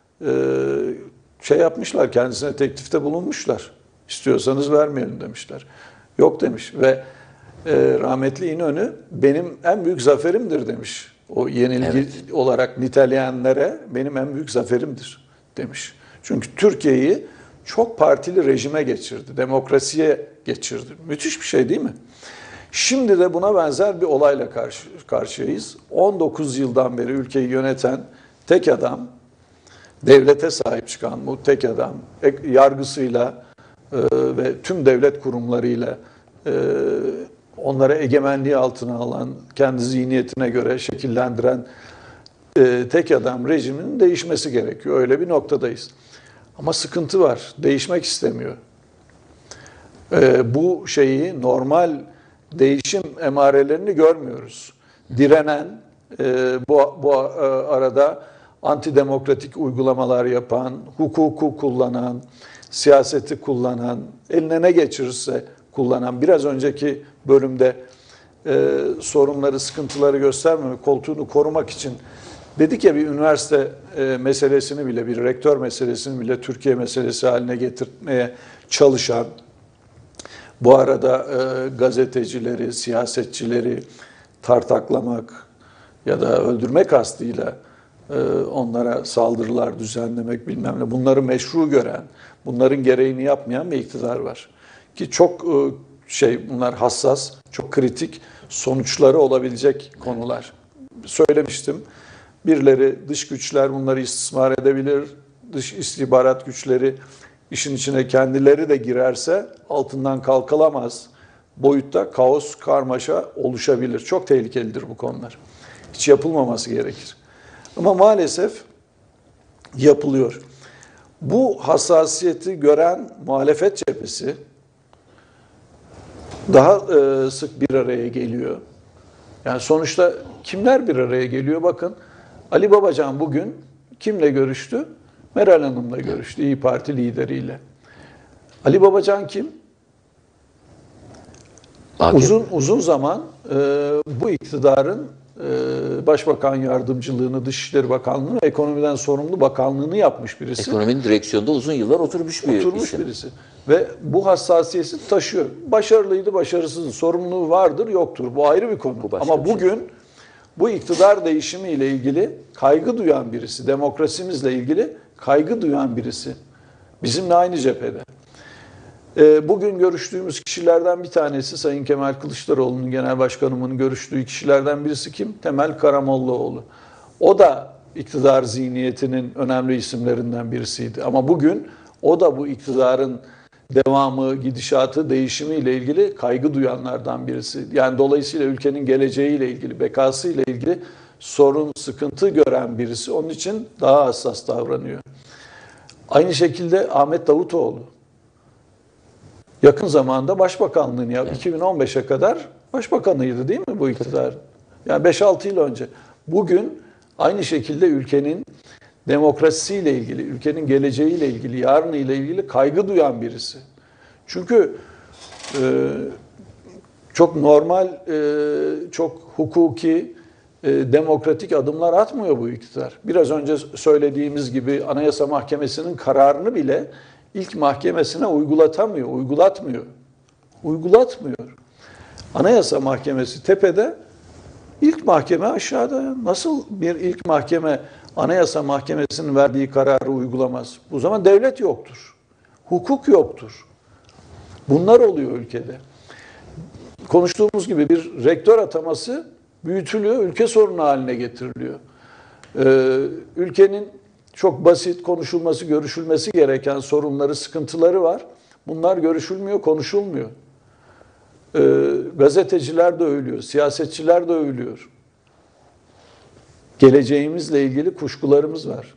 şey yapmışlar, kendisine teklifte bulunmuşlar. İstiyorsanız vermeyelim demişler. Yok demiş ve rahmetli İnönü benim en büyük zaferimdir demiş. O yenilgi olarak niteleyenlere benim en büyük zaferimdir demiş. Çünkü Türkiye'yi çok partili rejime geçirdi, demokrasiye geçirdi. Müthiş bir şey, değil mi? Şimdi de buna benzer bir olayla karşıyayız. 19 yıldan beri ülkeyi yöneten tek adam, devlete sahip çıkan bu tek adam, yargısıyla ve tüm devlet kurumlarıyla onlara egemenliği altına alan, kendi zihniyetine göre şekillendiren tek adam rejiminin değişmesi gerekiyor. Öyle bir noktadayız. Ama sıkıntı var. Değişmek istemiyor. Bu şeyi, normal değişim emarelerini görmüyoruz. Direnen, bu arada antidemokratik uygulamalar yapan, hukuku kullanan, siyaseti kullanan, eline ne geçirirse kullanan, biraz önceki bölümde sorunları, sıkıntıları göstermemek, koltuğunu korumak için dedik ya, bir üniversite meselesini bile, bir rektör meselesini bile Türkiye meselesi haline getirmeye çalışan, bu arada gazetecileri, siyasetçileri tartaklamak ya da öldürmek kastıyla onlara saldırılar düzenlemek, bilmem ne, bunları meşru gören, bunların gereğini yapmayan bir iktidar var. Ki çok bunlar hassas, çok kritik sonuçları olabilecek konular. Söylemiştim, birileri, dış güçler bunları istismar edebilir, dış istihbarat güçleri işin içine kendileri de girerse altından kalkılamaz boyutta kaos, karmaşa oluşabilir. Çok tehlikelidir bu konular. Hiç yapılmaması gerekir. Ama maalesef yapılıyor. Bu hassasiyeti gören muhalefet cephesi daha sık bir araya geliyor. Yani sonuçta kimler bir araya geliyor? Bakın, Ali Babacan bugün kimle görüştü? Meral Hanım'la görüştü, İYİ Parti lideriyle. Ali Babacan kim? Uzun zaman bu iktidarın Başbakan Yardımcılığını, Dışişleri Bakanlığı'nı, ekonomiden sorumlu bakanlığını yapmış birisi. Ekonominin direksiyonunda uzun yıllar oturmuş isim. Birisi. Ve bu hassasiyeti taşıyor. Başarılıydı, başarısızdı, sorumluluğu vardır, yoktur. Bu ayrı bir konu. Ama bugün bu iktidar değişimiyle ilgili kaygı duyan birisi, demokrasimizle ilgili kaygı duyan birisi. Bizimle aynı cephede. Bugün görüştüğümüz kişilerden bir tanesi Sayın Kemal Kılıçdaroğlu'nun, genel başkanımın görüştüğü kişilerden birisi kim? Temel Karamollaoğlu. O da iktidar zihniyetinin önemli isimlerinden birisiydi. Ama bugün o da bu iktidarın devamı, gidişatı, değişimiyle ilgili kaygı duyanlardan birisi. Yani dolayısıyla ülkenin geleceğiyle ilgili, bekasıyla ilgili sorun, sıkıntı gören birisi. Onun için daha hassas davranıyor. Aynı şekilde Ahmet Davutoğlu. Yakın zamanda başbakanlığını yaptı. 2015'e kadar başbakanıydı, değil mi bu iktidar? Yani 5-6 yıl önce. Bugün aynı şekilde ülkenin demokrasisiyle ilgili, ülkenin geleceğiyle ilgili, yarınıyla ilgili kaygı duyan birisi. Çünkü çok normal, çok hukuki, demokratik adımlar atmıyor bu iktidar. Biraz önce söylediğimiz gibi Anayasa Mahkemesi'nin kararını bile ilk mahkemesine uygulatmıyor. Anayasa Mahkemesi tepede, ilk mahkeme aşağıda. Nasıl bir ilk mahkeme Anayasa Mahkemesi'nin verdiği kararı uygulamaz? Bu zaman devlet yoktur. Hukuk yoktur. Bunlar oluyor ülkede. Konuştuğumuz gibi bir rektör ataması büyütülüyor, ülke sorunu haline getiriliyor. Ülkenin çok basit konuşulması, görüşülmesi gereken sorunları, sıkıntıları var. Bunlar görüşülmüyor, konuşulmuyor. Gazeteciler de ölüyor, siyasetçiler de ölüyor. Geleceğimizle ilgili kuşkularımız var.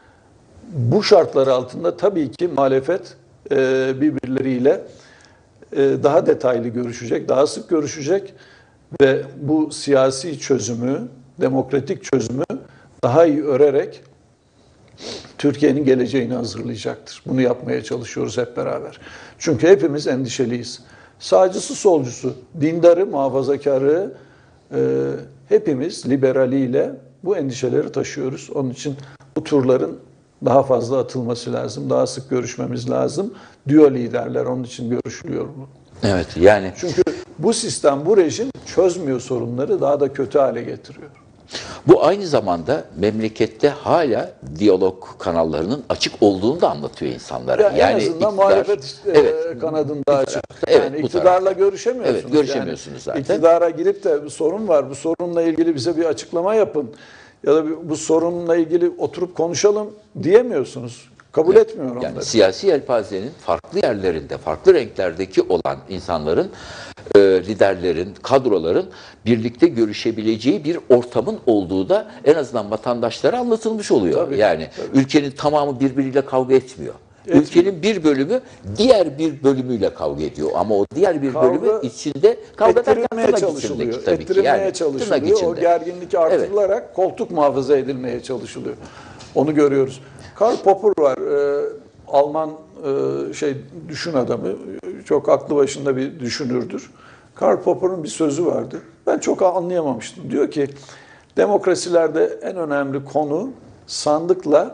Bu şartlar altında tabii ki muhalefet birbirleriyle daha detaylı görüşecek, daha sık görüşecek ve bu siyasi çözümü, demokratik çözümü daha iyi örerek Türkiye'nin geleceğini hazırlayacaktır. Bunu yapmaya çalışıyoruz hep beraber. Çünkü hepimiz endişeliyiz. Sağcısı, solcusu, dindarı, muhafazakarı, hepimiz liberaliyle bu endişeleri taşıyoruz. Onun için bu turların daha fazla atılması lazım, daha sık görüşmemiz lazım diyor liderler. Onun için görüşülüyor bu. Evet, yani Çünkü bu sistem, bu rejim çözmüyor sorunları, daha da kötü hale getiriyor. bu aynı zamanda memlekette hala diyalog kanallarının açık olduğunu da anlatıyor insanlara. Yani en azından muhalefet kanadında açık. Evet, yani iktidarla görüşemiyorsunuz. Evet, görüşemiyorsunuz zaten. İktidara girip de bir sorun var, bu sorunla ilgili bize bir açıklama yapın ya da bu sorunla ilgili oturup konuşalım diyemiyorsunuz. Kabul etmiyor onları. Yani siyasi yelpazenin farklı yerlerinde, farklı renklerdeki olan insanların, liderlerin, kadroların birlikte görüşebileceği bir ortamın olduğu da en azından vatandaşlara anlatılmış oluyor. Tabii, yani tabii. ülkenin tamamı birbiriyle kavga etmiyor. Ülkenin bir bölümü diğer bir bölümüyle kavga ediyor. Ama o diğer bir bölümü içinde kavga ettirilmeye çalışılıyor. Ettirilmeye çalışılıyor. O gerginlik artırılarak koltuk muhafaza edilmeye çalışılıyor. Onu görüyoruz. Karl Popper var. Alman düşün adamı. Çok aklı başında bir düşünürdür. Karl Popper'ın bir sözü vardı. Ben çok anlayamamıştım. Diyor ki demokrasilerde en önemli konu sandıkla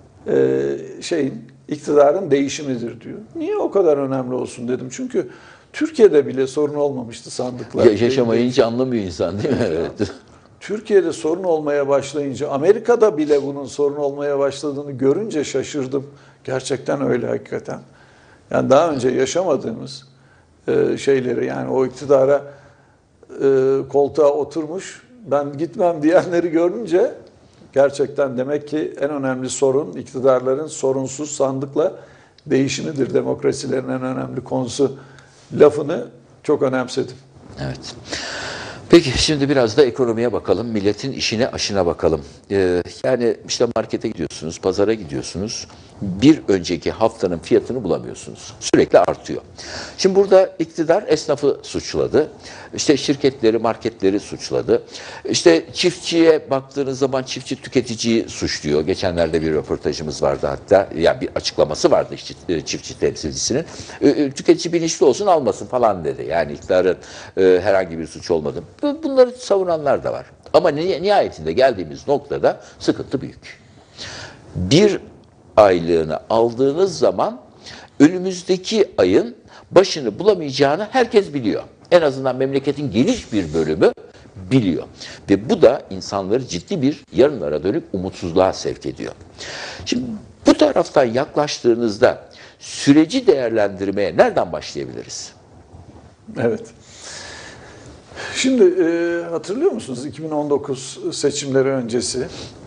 iktidarın değişimidir diyor. Niye o kadar önemli olsun dedim. Çünkü Türkiye'de bile sorun olmamıştı sandıklar. Yaşamayınca anlamıyor insan değil mi? Evet. Türkiye'de sorun olmaya başlayınca, Amerika'da bile bunun sorun olmaya başladığını görünce şaşırdım. Gerçekten öyle hakikaten. Yani daha önce yaşamadığımız şeyleri, yani o iktidara koltuğa oturmuş, ben gitmem diyenleri görünce gerçekten demek ki en önemli sorun iktidarların sorunsuz sandıkla değişimidir. Demokrasilerin en önemli konusu lafını çok önemsedim. Evet. Peki şimdi biraz da ekonomiye bakalım. Milletin işine aşına bakalım. Yani işte markete gidiyorsunuz, pazara gidiyorsunuz. Bir önceki haftanın fiyatını bulamıyorsunuz. Sürekli artıyor. Şimdi burada iktidar esnafı suçladı. İşte şirketleri, marketleri suçladı. İşte çiftçiye baktığınız zaman çiftçi tüketiciyi suçluyor. Geçenlerde bir röportajımız vardı hatta. Yani bir açıklaması vardı çiftçi temsilcisinin. Tüketici bilinçli olsun almasın falan dedi. Yani iktidarın herhangi bir suç olmadı. Bunları savunanlar da var. Ama nihayetinde geldiğimiz noktada sıkıntı büyük. Bir aylığını aldığınız zaman önümüzdeki ayın başını bulamayacağını herkes biliyor. En azından memleketin geniş bir bölümü biliyor. Ve bu da insanları ciddi bir yarınlara dönük umutsuzluğa sevk ediyor. Şimdi bu taraftan yaklaştığınızda süreci değerlendirmeye nereden başlayabiliriz? Evet. Şimdi hatırlıyor musunuz 2019 seçimleri öncesi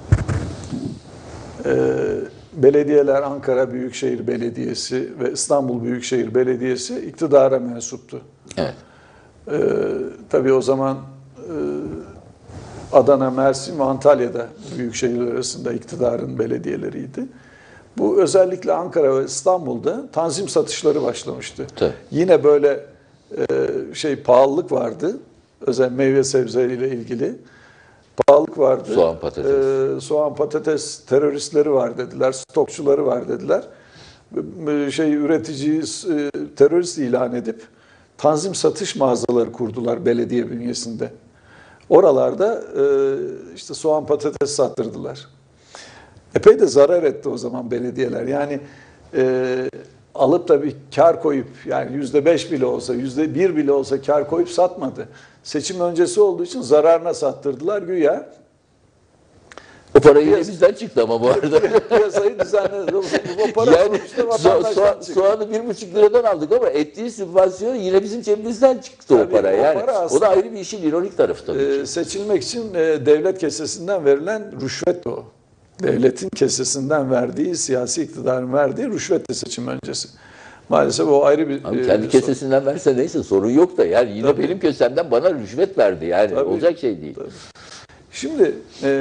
belediyeler, Ankara Büyükşehir Belediyesi ve İstanbul Büyükşehir Belediyesi iktidara mensuptu. Evet. Tabii o zaman Adana, Mersin ve Antalya'da büyükşehirler arasında iktidarın belediyeleriydi. Bu özellikle Ankara ve İstanbul'da tanzim satışları başlamıştı. Tabii. Yine böyle pahalılık vardı. Özel meyve sebzeyle ilgili pahalılık vardı. Soğan, patates. Soğan, patates teröristleri var dediler, stokçuları var dediler. Üreticiyi terörist ilan edip tanzim satış mağazaları kurdular belediye bünyesinde. Oralarda işte soğan, patates sattırdılar. Epey de zarar etti o zaman belediyeler. Yani alıp da bir kar koyup, yani %5 bile olsa, %1 bile olsa kar koyup satmadı. Seçim öncesi olduğu için zararına sattırdılar güya. O para yine bizden çıktı ama bu arada. Piyasayı düzenledi. O para Yani sonuçta vatandaştan çıktı. soğanı 1,5 liradan aldık ama ettiği sübvansiyon yine bizim cebimizden çıktı Tabii, o para. o Yani para o aslında, da ayrı bir işin ironik tarafı tabii ki. seçilmek için devlet kesesinden verilen rüşvet o. Devletin kesesinden verdiği, siyasi iktidarın verdiği rüşvetle seçim öncesi. Maalesef o ayrı bir... Abi kendi kesesinden verse neyse sorun yok da yani yine Tabii. benim kesemden bana rüşvet verdi yani Tabii. olacak şey değil. Tabii. Şimdi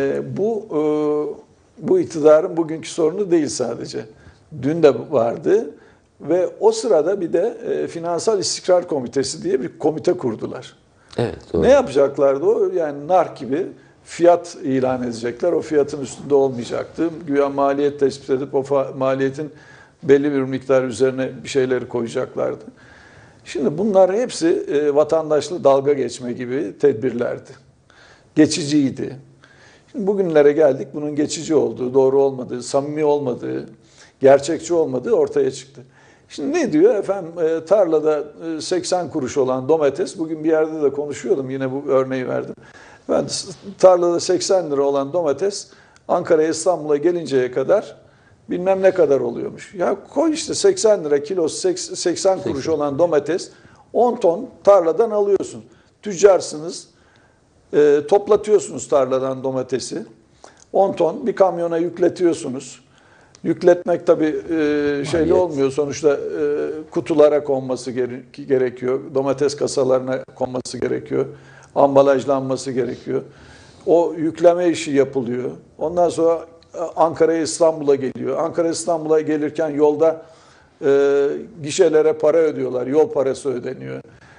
bu iktidarın bugünkü sorunu değil sadece. Dün de vardı ve o sırada bir de Finansal İstikrar Komitesi diye bir komite kurdular. Evet, doğru. Ne yapacaklardı o? Yani nar gibi fiyat ilan edecekler. O fiyatın üstünde olmayacaktı. Güya maliyet tespit edip o maliyetin belli bir miktar üzerine bir şeyleri koyacaklardı. Şimdi bunlar hepsi vatandaşla dalga geçme gibi tedbirlerdi. Geçiciydi. Şimdi bugünlere geldik. Bunun geçici olduğu, doğru olmadığı, samimi olmadığı, gerçekçi olmadığı ortaya çıktı. Şimdi ne diyor? Efendim tarlada 80 kuruş olan domates, bugün bir yerde de konuşuyordum, yine bu örneği verdim. Ben tarlada 80 lira olan domates Ankara'ya, İstanbul'a gelinceye kadar bilmem ne kadar oluyormuş. Ya koy işte 80 lira kilosu, 80 kuruş olan domates, 10 ton tarladan alıyorsun. Tüccarsınız, toplatıyorsunuz tarladan domatesi. 10 ton bir kamyona yükletiyorsunuz. Yükletmek tabii şeyli olmuyor. Sonuçta kutulara konması gerekiyor. Domates kasalarına konması gerekiyor. Ambalajlanması gerekiyor. O yükleme işi yapılıyor. Ondan sonra Ankara'ya, İstanbul'a geliyor. Ankara, İstanbul'a gelirken yolda gişelere para ödüyorlar. Yol parası ödeniyor.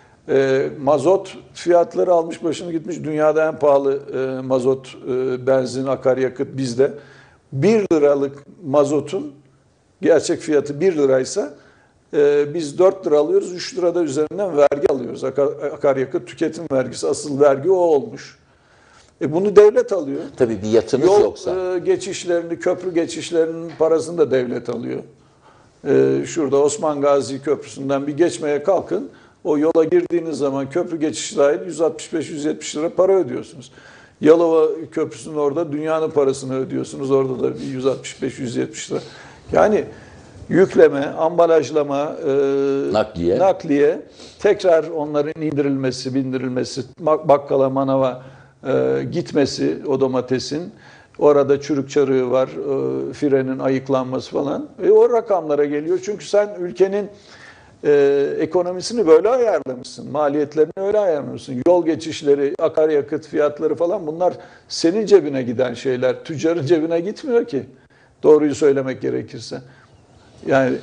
Mazot fiyatları almış başını gitmiş. Dünyada en pahalı mazot, benzin, akaryakıt bizde. 1 liralık mazotun gerçek fiyatı 1 liraysa biz 4 lira alıyoruz. 3 lirada üzerinden vergi alıyoruz. Akaryakıt tüketim vergisi. Asıl vergi o olmuş. Bunu devlet alıyor. Tabii bir yatınız Yol yoksa. geçişlerini, köprü geçişlerinin parasını da devlet alıyor. Şurada Osman Gazi Köprüsü'nden bir geçmeye kalkın. O yola girdiğiniz zaman köprü geçişi dahil 165-170 lira para ödüyorsunuz. Yalova Köprüsü'nün orada dünyanın parasını ödüyorsunuz. Orada da 165-170 lira. Yani yükleme, ambalajlama, nakliye, tekrar onların indirilmesi, bindirilmesi, bakkala, manava gitmesi o domatesin. Orada çürük çarığı var, frenin ayıklanması falan. O rakamlara geliyor. Çünkü sen ülkenin ekonomisini böyle ayarlamışsın. Maliyetlerini öyle ayarlamışsın. Yol geçişleri, akaryakıt fiyatları falan, bunlar senin cebine giden şeyler. Tüccarın cebine gitmiyor ki. Doğruyu söylemek gerekirse. Yani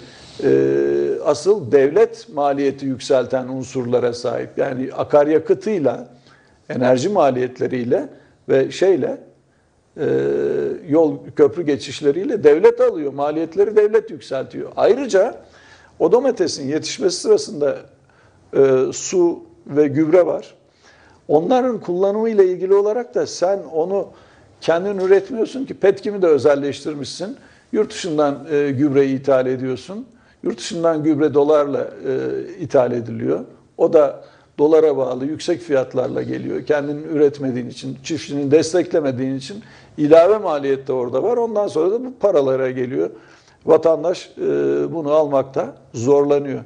asıl devlet maliyeti yükselten unsurlara sahip. Yani akaryakıtıyla, enerji maliyetleriyle ve yol köprü geçişleriyle devlet alıyor. Maliyetleri devlet yükseltiyor. Ayrıca o domatesin yetişmesi sırasında su ve gübre var. Onların kullanımı ile ilgili olarak da sen onu kendin üretmiyorsun ki. Petkim'i de özelleştirmişsin. Yurt dışından gübreyi ithal ediyorsun. Yurt dışından gübre dolarla ithal ediliyor. O da dolara bağlı yüksek fiyatlarla geliyor. Kendini üretmediğin için, çiftçinin desteklemediğin için ilave maliyet de orada var. Ondan sonra da bu paralara geliyor. Vatandaş bunu almakta zorlanıyor.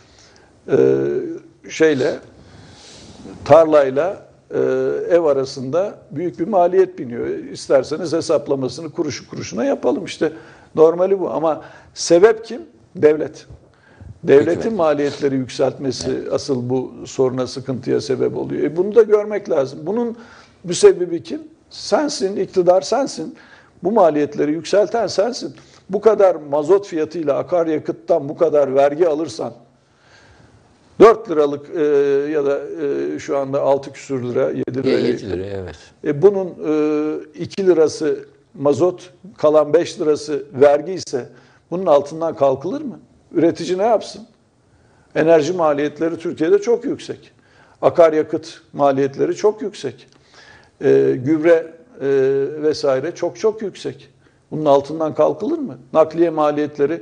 Tarlayla ev arasında büyük bir maliyet biniyor. İsterseniz hesaplamasını kuruşu kuruşuna yapalım. İşte normali bu. Ama sebep kim? Devlet. Devletin maliyetleri yükseltmesi asıl bu soruna, sıkıntıya sebep oluyor. Bunu da görmek lazım. Bunun müsebbibi kim? Sensin, iktidar sensin. Bu maliyetleri yükselten sensin. Bu kadar mazot fiyatıyla akaryakıttan bu kadar vergi alırsan, 4 liralık ya da şu anda 6 küsur lira, 7 lira. 7 lira, evet. Bunun 2 lirası mazot, kalan 5 lirası vergi ise bunun altından kalkılır mı? Üretici ne yapsın? Enerji maliyetleri Türkiye'de çok yüksek. Akaryakıt maliyetleri çok yüksek. Gübre vesaire çok yüksek. Bunun altından kalkılır mı? Nakliye maliyetleri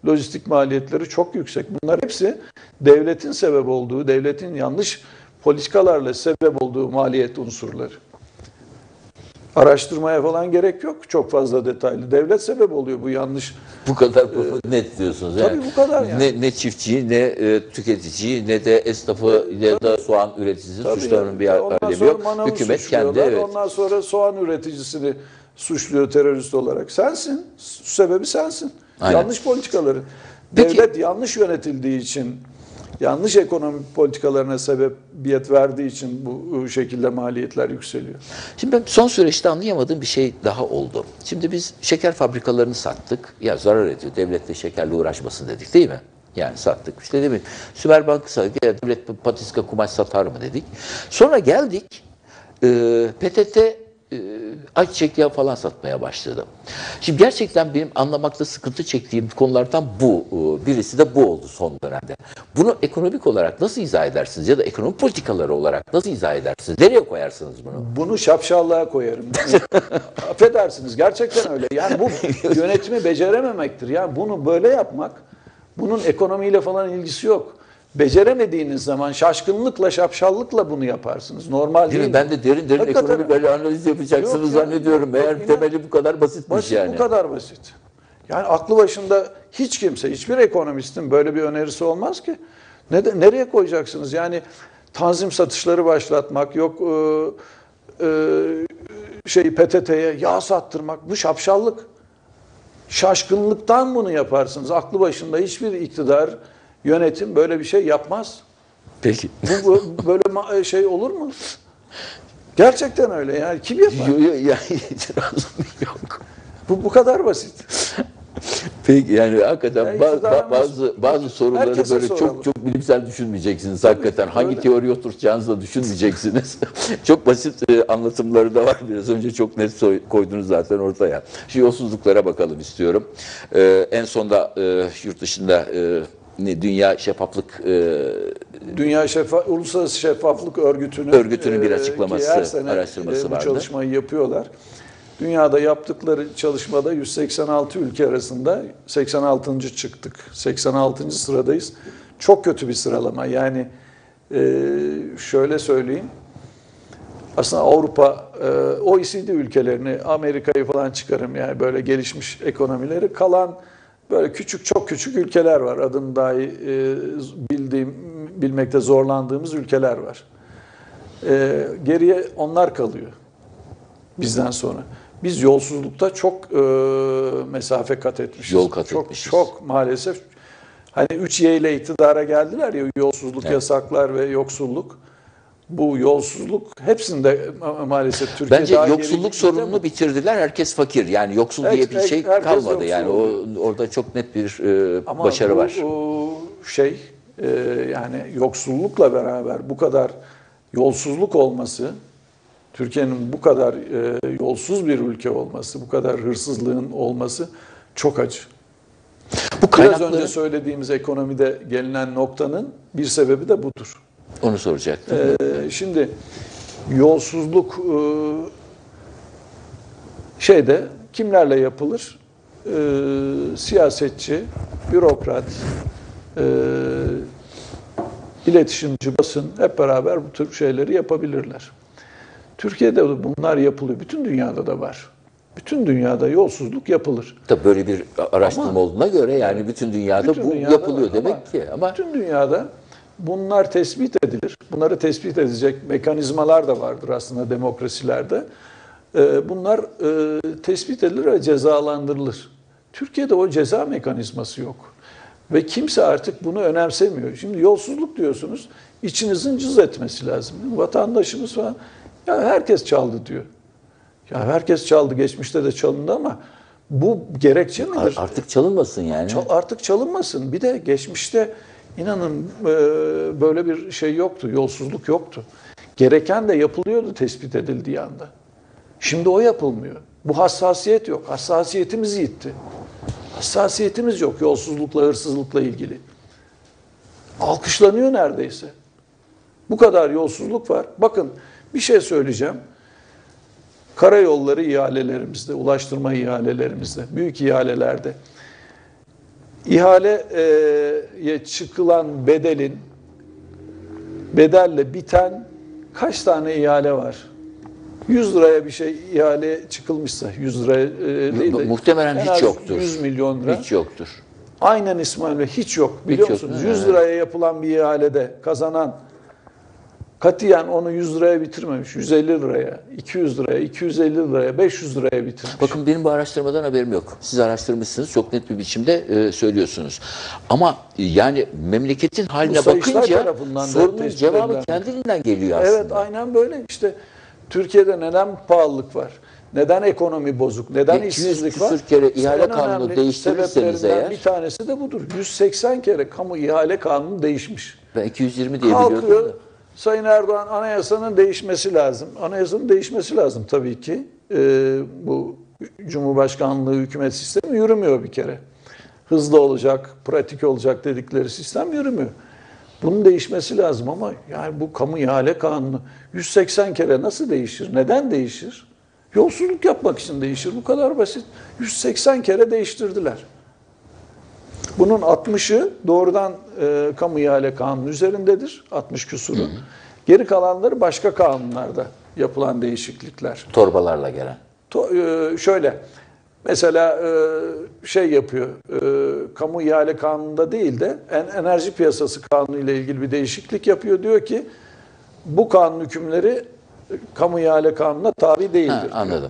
lojistik maliyetleri çok yüksek. Bunlar hepsi devletin sebep olduğu, devletin yanlış politikalarla sebep olduğu maliyet unsurları. Araştırmaya falan gerek yok. Çok fazla detaylı. Devlet sebep oluyor bu yanlış. Bu kadar net diyorsunuz. Tabii bu kadar yani. Ne çiftçiyi, ne tüketiciyi, ne de esnafı ya da soğan üreticisi suçlamanın bir alemi yok. Hükümet kendi, evet. Ondan sonra soğan üreticisini suçluyor terörist olarak. Sensin. Sebebi sensin. Aynen. Yanlış politikaları. Peki, devlet yanlış yönetildiği için, yanlış ekonomi politikalarına sebebiyet verdiği için bu şekilde maliyetler yükseliyor. Şimdi ben son süreçte anlayamadığım bir şey daha oldu. Şimdi biz şeker fabrikalarını sattık. Ya zarar ediyor. Devlet de şekerle uğraşmasın dedik, değil mi? Yani sattık. İşte değil mi? Sümerbank'ı sattık. Ya devlet patiska kumaş satar mı dedik. Sonra geldik. PTT ayçiçek yağı falan satmaya başladı. Şimdi gerçekten benim anlamakta sıkıntı çektiğim konulardan bu. Birisi de bu oldu son dönemde. Bunu ekonomik olarak nasıl izah edersiniz? Ya da ekonomi politikaları olarak nasıl izah edersiniz? Nereye koyarsınız bunu? Bunu şapşallığa koyarım. Affedersiniz, gerçekten öyle. Yani bu yönetimi becerememektir. Yani bunu böyle yapmak, bunun ekonomiyle falan ilgisi yok. Beceremediğiniz zaman şaşkınlıkla, şapşallıkla bunu yaparsınız. Normal değil. Ben de derin Hakikaten ekonomik böyle analiz yapacaksınız Yok zannediyorum. yok, Eğer temeli bu kadar basitmiş yani. Bu kadar basit. Yani aklı başında hiç kimse, hiçbir ekonomistin böyle bir önerisi olmaz ki. Nereye koyacaksınız? Yani tanzim satışları başlatmak, yok PTT'ye yağ sattırmak, bu şapşallık. Şaşkınlıktan bunu yaparsınız. Aklı başında hiçbir iktidar, yönetim böyle bir şey yapmaz. Peki. Bu böyle şey olur mu? Gerçekten öyle. Yani kim yapar? Yok. Bu kadar basit. Peki yani hakikaten Yani bazı soruları herkese böyle soralım. çok bilimsel düşünmeyeceksiniz hakikaten. Hangi teoriyi oturtacağınızı da düşünmeyeceksiniz. Çok basit anlatımları da var. Biraz önce çok net koydunuz zaten ortaya. Şu yolsuzluklara bakalım istiyorum. En sonda yurt dışında Dünya Şeffaflık Uluslararası Şeffaflık Örgütü'nün bir açıklaması, her sene araştırması bu vardı. çalışmayı yapıyorlar. Dünyada yaptıkları çalışmada 186 ülke arasında 86. çıktık. 86. sıradayız. Çok kötü bir sıralama. Yani şöyle söyleyeyim. Aslında Avrupa, OECD ülkelerini, Amerika'yı falan çıkarım, yani böyle gelişmiş ekonomileri, kalan böyle çok küçük ülkeler var. Adını dahi bilmekte zorlandığımız ülkeler var. Geriye onlar kalıyor bizden sonra. Biz yolsuzlukta çok mesafe kat etmişiz. Yol kat etmişiz. Çok maalesef. Hani 3Y ile iktidara geldiler ya, yolsuzluk, evet, yasaklar ve yoksulluk. Bu yolsuzluk hepsinde maalesef Türkiye bence daha yoksulluk sorununu bitirdiler. Herkes fakir. Yani yoksul diye bir şey kalmadı. Yoksul. Yani orada çok net bir ama başarı var. Yani yoksullukla beraber bu kadar yolsuzluk olması, Türkiye'nin bu kadar yolsuz bir ülke olması, bu kadar hırsızlığın olması çok acı. Biraz önce söylediğimiz ekonomide gelinen noktanın bir sebebi de budur. Onu soracaktım. Şimdi yolsuzluk kimlerle yapılır? Siyasetçi, bürokrat, iletişimci, basın hep beraber bu tür şeyleri yapabilirler. Türkiye'de bunlar yapılıyor. Bütün dünyada da var. Bütün dünyada yolsuzluk yapılır. Tabii böyle bir araştırma olduğuna göre yani bütün dünyada bu yapılıyor var. demek ki. Ama bütün dünyada bunlar tespit edilir. Bunları tespit edecek mekanizmalar da vardır aslında demokrasilerde. Bunlar tespit edilir ve cezalandırılır. Türkiye'de o ceza mekanizması yok. Ve kimse artık bunu önemsemiyor. Şimdi yolsuzluk diyorsunuz, içinizin cız etmesi lazım. Vatandaşımız falan, ya herkes çaldı diyor. Ya herkes çaldı, geçmişte de çalındı ama bu gerekçe midir? Artık çalınmasın yani. Artık çalınmasın. Bir de geçmişte inanın böyle bir şey yoktu, yolsuzluk yoktu. Gereken de yapılıyordu tespit edildiği anda. Şimdi o yapılmıyor. Bu hassasiyet yok. Hassasiyetimiz yitti. Hassasiyetimiz yok yolsuzlukla, hırsızlıkla ilgili. Alkışlanıyor neredeyse. Bu kadar yolsuzluk var. Bakın bir şey söyleyeceğim. Karayolları ihalelerimizde, ulaştırma ihalelerimizde, büyük ihalelerde İhaleye çıkılan bedelle biten kaç tane ihale var? 100 liraya bir şey ihale çıkılmışsa 100 liraya değil de muhtemelen en hiç az yoktur. 100 milyon lira. Hiç yoktur. Aynen İsmail Bey, hiç yok. Biliyor Hiç yok, musunuz? değil mi? 100 liraya yapılan bir ihalede kazanan katiyen onu 100 liraya bitirmemiş. 150 liraya, 200 liraya, 250 liraya, 500 liraya bitirmiş. Bakın benim bu araştırmadan haberim yok. Siz araştırmışsınız, çok net bir biçimde söylüyorsunuz. Ama yani memleketin haline Sayıştay bakınca tarafından da sorunun tespit cevabı edilen. kendiliğinden geliyor aslında. Evet, aynen böyle. İşte Türkiye'de neden pahalılık var? Neden ekonomi bozuk? Neden 200 işsizlik var? küsür kere İşte ihale en kanunu önemli değiştirirseniz sebeplerinden eğer- bir tanesi de budur. 180 kere kamu ihale kanunu değişmiş. Ben 220 diye biliyordum Kalkıyor, da. Sayın Erdoğan anayasanın değişmesi lazım. Anayasanın değişmesi lazım tabii ki. Bu Cumhurbaşkanlığı hükümet sistemi yürümüyor bir kere. Hızlı olacak, pratik olacak dedikleri sistem yürümüyor. Bunun değişmesi lazım ama yani bu kamu ihale kanunu 180 kere nasıl değişir? Neden değişir? Yolsuzluk yapmak için değişir. Bu kadar basit. 180 kere değiştirdiler. Bunun 60'ı doğrudan kamu ihale kanunu üzerindedir. 60 küsuru. Geri kalanları başka kanunlarda yapılan değişiklikler. Torbalarla gelen. Şöyle, mesela şey yapıyor, kamu ihale kanununda değil de enerji piyasası kanunu ile ilgili bir değişiklik yapıyor. Diyor ki bu kanun hükümleri kamu ihale kanununa tabi değildir. Ha, anladım.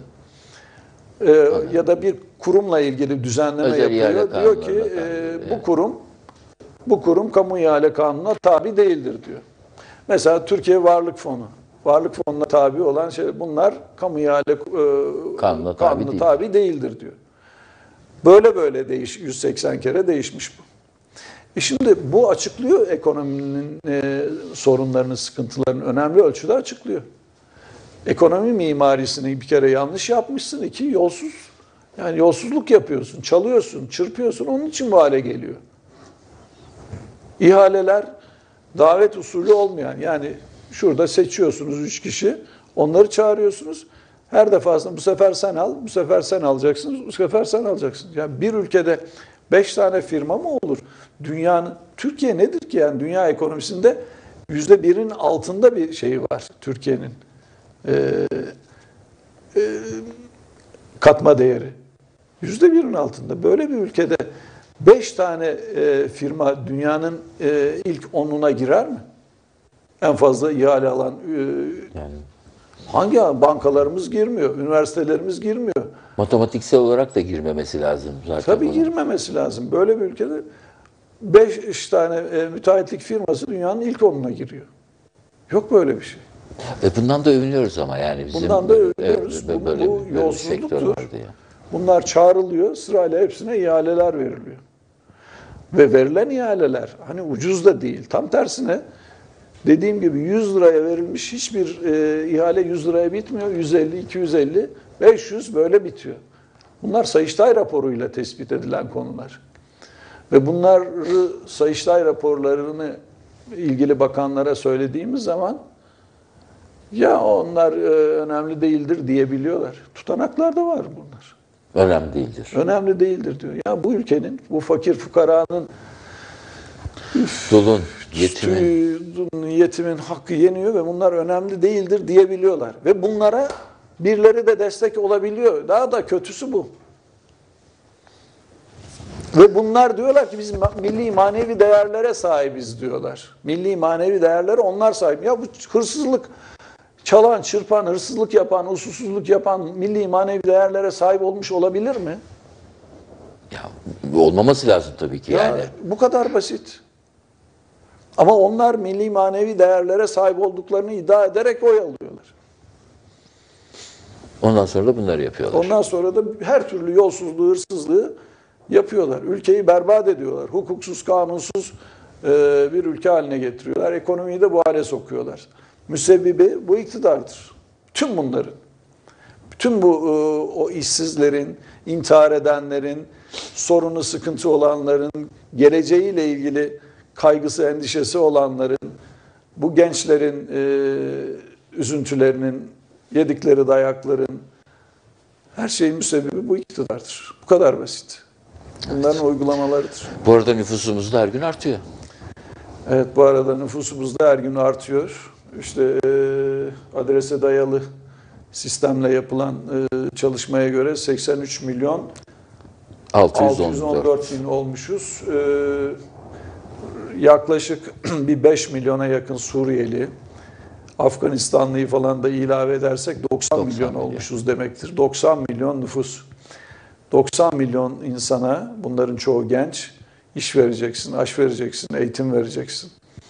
Ya da bir kurumla ilgili düzenleme Özel ihale yapıyor. Diyor ki kanunlarına bu kurum kamu ihale kanununa tabi değildir diyor. Mesela Türkiye Varlık Fonu. Varlık Fonu'na tabi olan şey bunlar kamu ihale Kanuna tabi değildir diyor. Böyle 180 kere değişmiş bu. Şimdi bu açıklıyor ekonominin sorunlarını, sıkıntılarını önemli ölçüde açıklıyor. Ekonomi mimarisini bir kere yanlış yapmışsın, iki yolsuz. Yani yolsuzluk yapıyorsun, çalıyorsun, çırpıyorsun, onun için bu hale geliyor. İhaleler davet usulü olmayan, yani şurada seçiyorsunuz 3 kişi, onları çağırıyorsunuz. Her defasında bu sefer sen al, bu sefer sen alacaksınız, bu sefer sen alacaksın. Yani bir ülkede 5 tane firma mı olur? Türkiye nedir ki yani dünya ekonomisinde %1'in altında bir şey var Türkiye'nin. Katma değeri. %1'in altında. Böyle bir ülkede 5 tane firma dünyanın ilk 10'una girer mi? En fazla ihale alan Yani hangi bankalarımız girmiyor, üniversitelerimiz girmiyor. matematiksel olarak da girmemesi lazım zaten. Tabii bunun. girmemesi lazım. Böyle bir ülkede 5 tane müteahhitlik firması dünyanın ilk 10'una giriyor. Yok böyle bir şey. Bundan da övünüyoruz ama yani bizim Bundan da övünüyoruz. böyle Bu bir sektör yolsuzluktur. vardı ya. Bunlar çağrılıyor, sırayla hepsine ihaleler veriliyor. Ve verilen ihaleler hani ucuz da değil. Tam tersine dediğim gibi 100 liraya verilmiş hiçbir ihale 100 liraya bitmiyor. 150, 250, 500 böyle bitiyor. Bunlar Sayıştay raporuyla tespit edilen konular. Ve bunları Sayıştay raporlarını ilgili bakanlara söylediğimiz zaman ya onlar önemli değildir diyebiliyorlar. Tutanaklarda var bunlar. Önemli değildir. Önemli değildir diyor. Ya bu ülkenin, bu fakir fukaranın, Dulun, yetimin hakkı yeniyor ve bunlar önemli değildir diyebiliyorlar. Ve bunlara birileri de destek olabiliyor. Daha da kötüsü bu. Ve bunlar diyorlar ki biz milli manevi değerlere sahibiz diyorlar. Milli manevi değerlere onlar sahip. Ya bu hırsızlık, çalan, çırpan, hırsızlık yapan, usulsüzlük yapan milli manevi değerlere sahip olmuş olabilir mi? Ya olmaması lazım tabii ki yani. Ya, bu kadar basit. Ama onlar milli manevi değerlere sahip olduklarını iddia ederek oy alıyorlar. Ondan sonra da bunları yapıyorlar. Ondan sonra da her türlü yolsuzluğu, hırsızlığı yapıyorlar. Ülkeyi berbat ediyorlar. Hukuksuz, kanunsuz bir ülke haline getiriyorlar. Ekonomiyi de bu hale sokuyorlar. Müsebbibi bu iktidardır. Tüm bunların. Bütün bu o işsizlerin, intihar edenlerin, sorunu sıkıntı olanların, geleceğiyle ilgili kaygısı, endişesi olanların, bu gençlerin üzüntülerinin, yedikleri dayakların, her şeyin müsebbibi bu iktidardır. Bu kadar basit. Bunların uygulamalarıdır. Bu arada nüfusumuz da her gün artıyor. Evet, bu arada nüfusumuz da her gün artıyor. İşte adrese dayalı sistemle yapılan çalışmaya göre 83 milyon 614 bin olmuşuz. Yaklaşık bir 5 milyona yakın Suriyeli, Afganistanlıyı falan da ilave edersek 90 milyon olmuşuz demektir. 90 milyon nüfus. 90 milyon insana, bunların çoğu genç, iş vereceksin, aş vereceksin, eğitim vereceksin.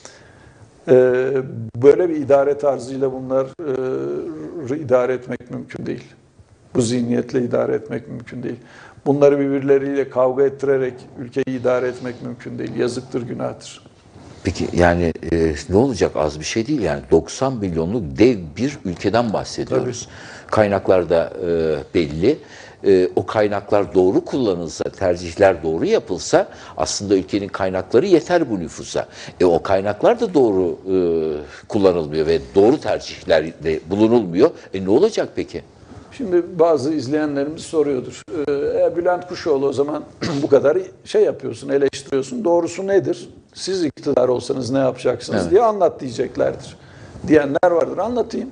Böyle bir idare tarzıyla bunları idare etmek mümkün değil. Bu zihniyetle idare etmek mümkün değil. Bunları birbirleriyle kavga ettirerek ülkeyi idare etmek mümkün değil. Yazıktır, günahtır. Peki yani ne olacak, az bir şey değil yani 90 milyonluk dev bir ülkeden bahsediyoruz. Tabii. Kaynaklar da belli. O kaynaklar doğru kullanılsa, tercihler doğru yapılsa aslında ülkenin kaynakları yeter bu nüfusa. O kaynaklar da doğru kullanılmıyor ve doğru tercihlerde bulunulmuyor. Ne olacak peki? Şimdi bazı izleyenlerimiz soruyordur. Bülent Kuşoğlu, o zaman bu kadar şey yapıyorsun, eleştiriyorsun. Doğrusu nedir? Siz iktidar olsanız ne yapacaksınız, evet, diye anlat diyeceklerdir. Diyenler vardır. Anlatayım.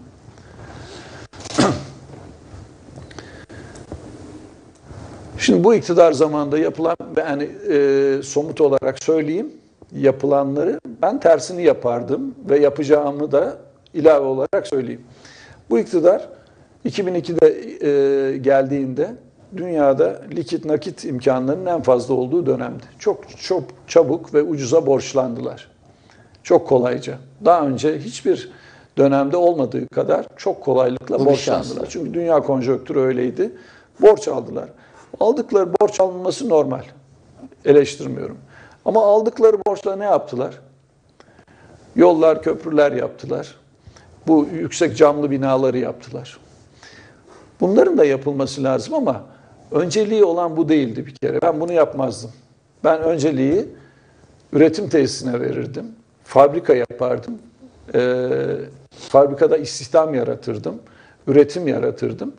Şimdi bu iktidar zamanında yapılan, yani somut olarak söyleyeyim, yapılanları ben tersini yapardım ve yapacağımı da ilave olarak söyleyeyim. Bu iktidar 2002'de geldiğinde dünyada likit nakit imkanlarının en fazla olduğu dönemdi. Çok çabuk ve ucuza borçlandılar. Çok kolayca. Daha önce hiçbir dönemde olmadığı kadar çok kolaylıkla borçlandılar. Çünkü dünya konjonktürü öyleydi. Borç aldılar. Aldıkları borç alınması normal. Eleştirmiyorum. Ama aldıkları borçla ne yaptılar? Yollar, köprüler yaptılar. Bu yüksek camlı binaları yaptılar. Bunların da yapılması lazım ama önceliği olan bu değildi bir kere. Ben bunu yapmazdım. Ben önceliği üretim tesisine verirdim. Fabrika yapardım. Fabrikada istihdam yaratırdım. Üretim yaratırdım.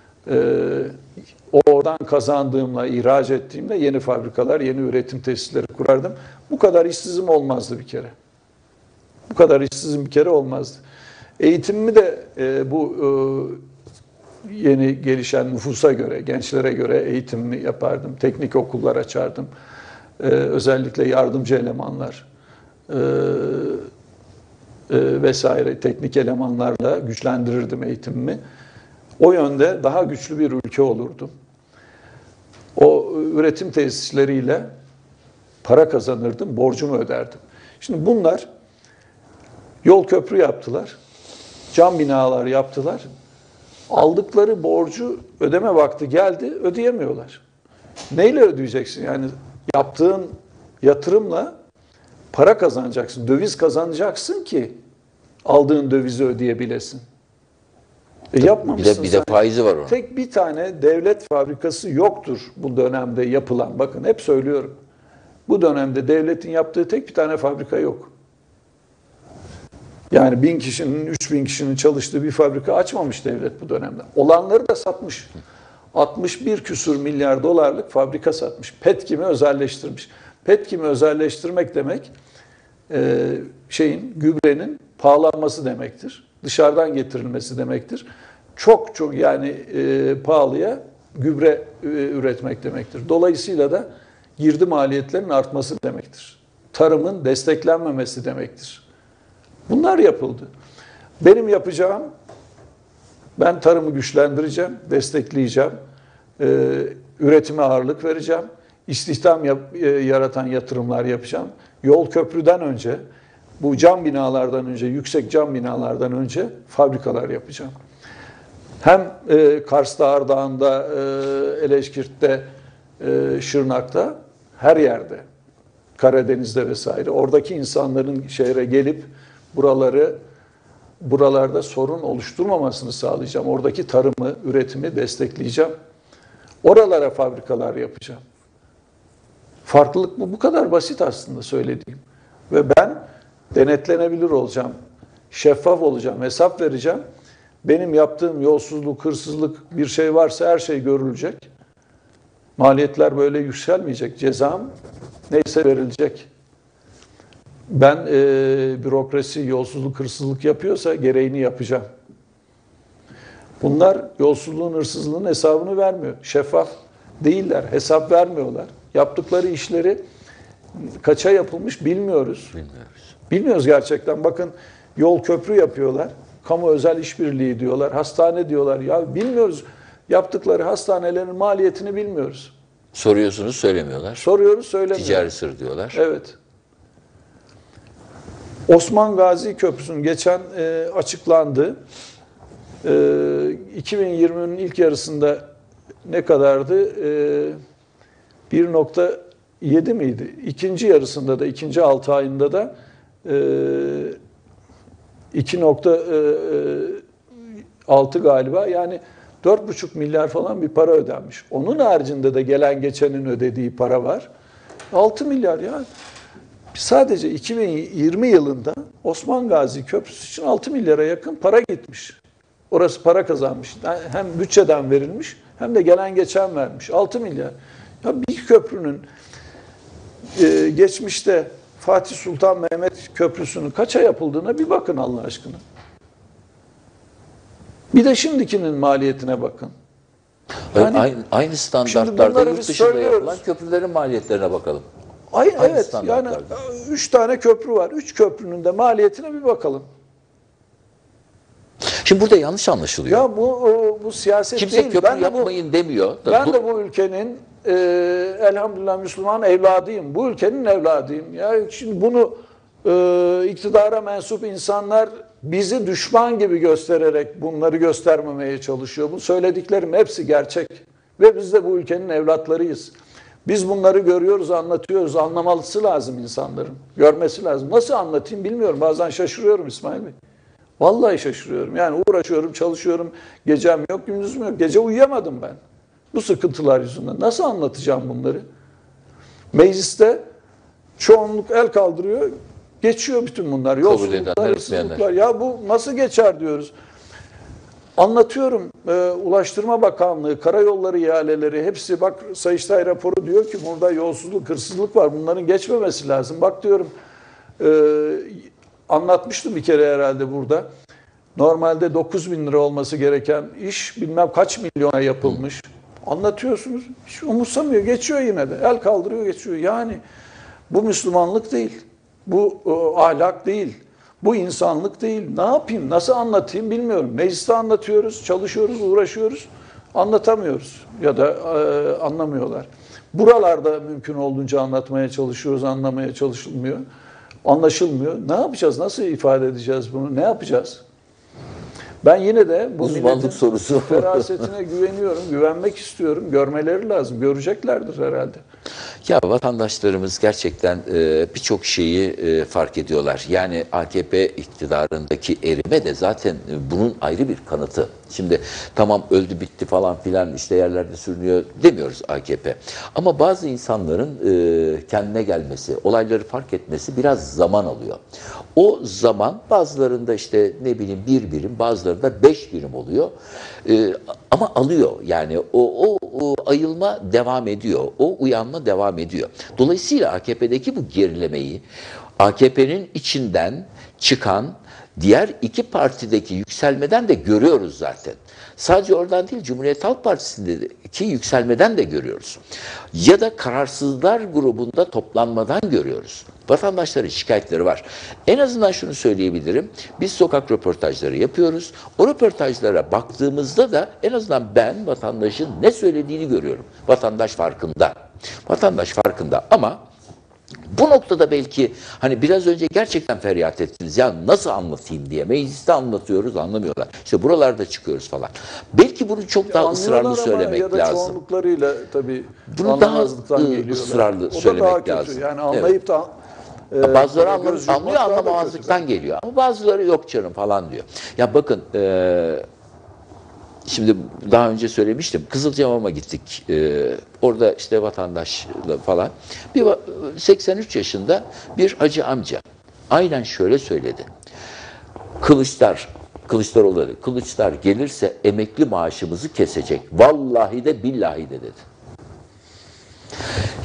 Oradan kazandığımla, ihraç ettiğimle yeni fabrikalar, yeni üretim tesisleri kurardım. Bu kadar işsizim olmazdı bir kere. Bu kadar işsizim bir kere olmazdı. Eğitimimi de bu yeni gelişen nüfusa göre, gençlere göre eğitimimi yapardım. Teknik okullar açardım. Özellikle yardımcı elemanlar vesaire teknik elemanlarla güçlendirirdim eğitimimi. O yönde daha güçlü bir ülke olurdum. O üretim tesisleriyle para kazanırdım, borcumu öderdim. Şimdi bunlar yol köprü yaptılar, cam binalar yaptılar. Aldıkları borcu ödeme vakti geldi, ödeyemiyorlar. Neyle ödeyeceksin? Yani yaptığın yatırımla para kazanacaksın, döviz kazanacaksın ki aldığın dövizi ödeyebilesin. Yapmamışsın. Bir de faizi var onun. Tek bir tane devlet fabrikası yoktur bu dönemde yapılan. Bakın hep söylüyorum. Bu dönemde devletin yaptığı tek bir tane fabrika yok. Yani 1000 kişinin, 3000 kişinin çalıştığı bir fabrika açmamış devlet bu dönemde. Olanları da satmış. 61 küsur milyar dolarlık fabrika satmış. Petkim'i özelleştirmiş. Petkim'i özelleştirmek demek gübrenin pahalanması demektir. Dışarıdan getirilmesi demektir. Çok yani pahalıya gübre üretmek demektir. Dolayısıyla da girdi maliyetlerinin artması demektir. Tarımın desteklenmemesi demektir. Bunlar yapıldı. Benim yapacağım, ben tarımı güçlendireceğim, destekleyeceğim, üretime ağırlık vereceğim, istihdam yaratan yatırımlar yapacağım. Yol köprüden önce, bu cam binalardan önce, yüksek cam binalardan önce fabrikalar yapacağım. Hem Kars'ta, Ardahan'da, Eleşkirt'te, Şırnak'ta, her yerde, Karadeniz'de vesaire, oradaki insanların şehre gelip buralarda sorun oluşturmamasını sağlayacağım. Oradaki tarımı, üretimi destekleyeceğim. Oralara fabrikalar yapacağım. Farklılık bu kadar basit aslında söylediğim. Ve ben denetlenebilir olacağım, şeffaf olacağım, hesap vereceğim. Benim yaptığım yolsuzluk, hırsızlık bir şey varsa her şey görülecek. Maliyetler böyle yükselmeyecek. Cezam neyse verilecek. Ben bürokrasi yolsuzluk, hırsızlık yapıyorsa gereğini yapacağım. Bunlar yolsuzluğun, hırsızlığın hesabını vermiyor. Şeffaf değiller, hesap vermiyorlar. Yaptıkları işleri kaça yapılmış bilmiyoruz. Bilmiyoruz gerçekten. Bakın yol köprü yapıyorlar. Kamu özel işbirliği diyorlar. Hastane diyorlar. Ya bilmiyoruz. Yaptıkları hastanelerin maliyetini bilmiyoruz. Soruyorsunuz söylemiyorlar. Soruyoruz söylemiyorlar. Ticari sır diyorlar. Evet. Osman Gazi Köprüsü'nün geçen açıklandı. 2020'nin ilk yarısında ne kadardı? 1,7 miydi? İkinci yarısında da, ikinci 6 ayında da 2,6 galiba. Yani 4,5 milyar falan bir para ödenmiş. Onun haricinde de gelen geçenin ödediği para var. 6 milyar ya. Sadece 2020 yılında Osman Gazi Köprüsü için 6 milyara yakın para gitmiş. Orası para kazanmış. Hem bütçeden verilmiş hem de gelen geçen vermiş. 6 milyar. Ya bir köprünün geçmişte Fatih Sultan Mehmet Köprüsü'nün kaça yapıldığına bir bakın Allah aşkına. Bir de şimdikinin maliyetine bakın. Yani, aynı standartlarda yurt dışında yapılan köprülerin maliyetlerine bakalım. Evet, yani 3 tane köprü var. 3 köprünün de maliyetine bir bakalım. Şimdi burada yanlış anlaşılıyor. Ya bu siyaset kimse değil. Kimse köprü yapmayın demiyor. Ben de bu ülkenin elhamdülillah Müslüman evladıyım. Bu ülkenin evladıyım. Ya şimdi bunu iktidara mensup insanlar bizi düşman gibi göstererek bunları göstermemeye çalışıyor. Bu söylediklerim hepsi gerçek. Ve biz de bu ülkenin evlatlarıyız. Biz bunları görüyoruz, anlatıyoruz. Anlamalısı lazım insanların. Görmesi lazım. Nasıl anlatayım bilmiyorum. Bazen şaşırıyorum İsmail Bey. Vallahi şaşırıyorum. Yani uğraşıyorum, çalışıyorum. Gecem yok, gündüzüm yok. Gece uyuyamadım ben. Bu sıkıntılar yüzünden. Nasıl anlatacağım bunları? Mecliste çoğunluk el kaldırıyor. Geçiyor bütün bunlar. Yolsuzluklar, hırsızlıklar. Ya bu nasıl geçer diyoruz. Anlatıyorum. Ulaştırma Bakanlığı, karayolları ihaleleri hepsi bak Sayıştay raporu diyor ki burada yolsuzluk, hırsızlık var. Bunların geçmemesi lazım. Bak diyorum anlatmıştım bir kere herhalde burada. Normalde 9.000 lira olması gereken iş bilmem kaç milyona yapılmış. Anlatıyorsunuz. Hiç umursamıyor. Geçiyor yine de. El kaldırıyor geçiyor. Yani bu Müslümanlık değil. Bu ahlak değil. Bu insanlık değil. Ne yapayım? Nasıl anlatayım bilmiyorum. Mecliste anlatıyoruz, çalışıyoruz, uğraşıyoruz. Anlatamıyoruz ya da anlamıyorlar. Buralarda mümkün olduğunca anlatmaya çalışıyoruz, anlamaya çalışılmıyor. Anlaşılmıyor. Ne yapacağız? Nasıl ifade edeceğiz bunu? Ne yapacağız? Ben yine de bu milletin sorusu. ferasetine güveniyorum, güvenmek istiyorum. Görmeleri lazım. Göreceklerdir herhalde. Ya vatandaşlarımız gerçekten birçok şeyi fark ediyorlar. Yani AKP iktidarındaki erime de zaten bunun ayrı bir kanıtı. Şimdi tamam öldü bitti falan filan işte yerlerde sürünüyor demiyoruz AKP. Ama bazı insanların kendine gelmesi, olayları fark etmesi biraz zaman alıyor. O zaman bazılarında işte ne bileyim 1 birim, bazılarında 5 birim oluyor. Ama alıyor yani o ayılma devam ediyor, o uyanma devam ediyor. Dolayısıyla AKP'deki bu gerilemeyi AKP'nin içinden çıkan diğer iki partideki yükselmeden de görüyoruz zaten. Sadece oradan değil, Cumhuriyet Halk Partisi'ndeki yükselmeden de görüyoruz. Ya da kararsızlar grubunda toplanmadan görüyoruz. Vatandaşların şikayetleri var. En azından şunu söyleyebilirim. Biz sokak röportajları yapıyoruz. O röportajlara baktığımızda da en azından ben vatandaşın ne söylediğini görüyorum. Vatandaş farkında. Vatandaş farkında ama bu noktada belki hani biraz önce gerçekten feryat ettiniz. Ya nasıl anlatayım diye. Mecliste anlatıyoruz, anlamıyorlar. İşte buralarda çıkıyoruz falan. Belki bunu çok daha ısrarlı söylemek ya da lazım. Çoğunluklarıyla tabii bunu daha geliyorlar. ısrarlı o da söylemek daha kötü. lazım. Yani anlayıp da bazıları anlıyor, anlamamazlıktan geliyor. Ama bazıları yok canım falan diyor. Ya bakın şimdi daha önce söylemiştim. Kızılcamam'a gittik. Orada işte vatandaşla falan. 83 yaşında bir hacı amca. Aynen şöyle söyledi. Kılıçlar gelirse emekli maaşımızı kesecek. Vallahi de billahi de dedi.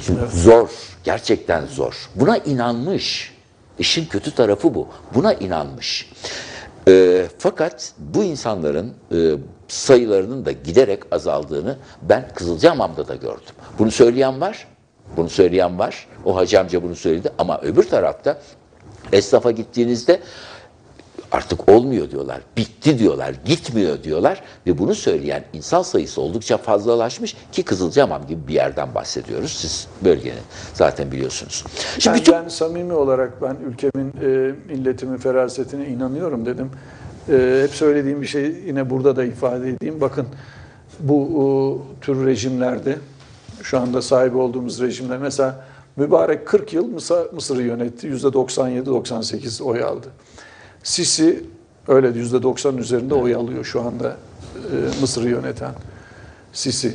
Şimdi zor, gerçekten zor. Buna inanmış. İşin kötü tarafı bu. Buna inanmış. Fakat bu insanların sayılarının da giderek azaldığını ben Kızılcahamam'da da gördüm. Bunu söyleyen var. Bunu söyleyen var. O hacı amca bunu söyledi. Ama öbür tarafta esnafa gittiğinizde artık olmuyor diyorlar, bitti diyorlar, gitmiyor diyorlar ve bunu söyleyen insan sayısı oldukça fazlalaşmış ki Kızılcahamam gibi bir yerden bahsediyoruz. Siz bölgenin zaten biliyorsunuz. Şimdi ben samimi olarak ben ülkemin, milletimin ferasetine inanıyorum dedim. Hep söylediğim bir şey yine burada da ifade edeyim. Bakın bu tür rejimlerde şu anda sahibi olduğumuz rejimler mesela mübarek 40 yıl Mısır'ı yönetti. %97-98 oy aldı. Sisi öyle %90'ın üzerinde oy alıyor şu anda Mısır'ı yöneten Sisi.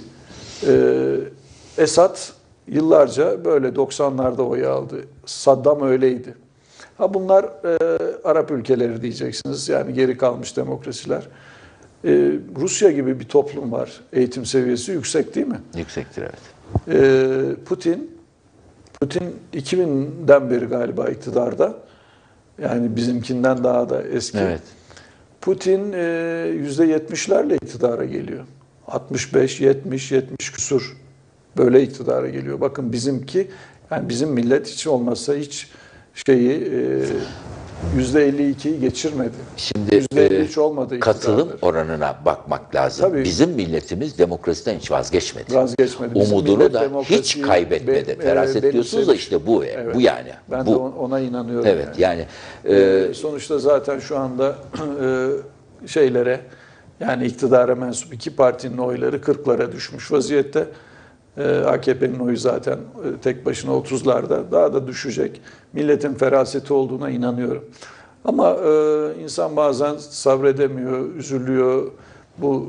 Esad yıllarca böyle 90'larda oy aldı. Saddam öyleydi. Ha bunlar Arap ülkeleri diyeceksiniz. Yani geri kalmış demokrasiler. Rusya gibi bir toplum var. Eğitim seviyesi yüksek değil mi? Yüksektir, evet. Putin 2000'den beri galiba iktidarda. Yani bizimkinden daha da eski. Evet. Putin %70'lerle iktidara geliyor. 65, 70, 70 küsur böyle iktidara geliyor. Bakın bizimki, yani bizim millet hiç olmazsa hiç %52'yi geçirmedi. Şimdi %53 olmadı katılım iktidardır. oranına bakmak lazım. Tabii. Bizim milletimiz demokrasiden hiç vazgeçmedi. Vazgeçmedi. Bizim Umudunu millet da hiç demokrasiyi kaybetmedi. Feraset diyorsunuz da işte bu. Evet. Bu yani. Ben bu. de ona inanıyorum. Evet yani. Sonuçta zaten şu anda yani iktidara mensup iki partinin oyları 40'lara düşmüş vaziyette. AKP'nin oyu zaten tek başına 30'larda, daha da düşecek. Milletin feraseti olduğuna inanıyorum. Ama insan bazen sabredemiyor, üzülüyor. Bu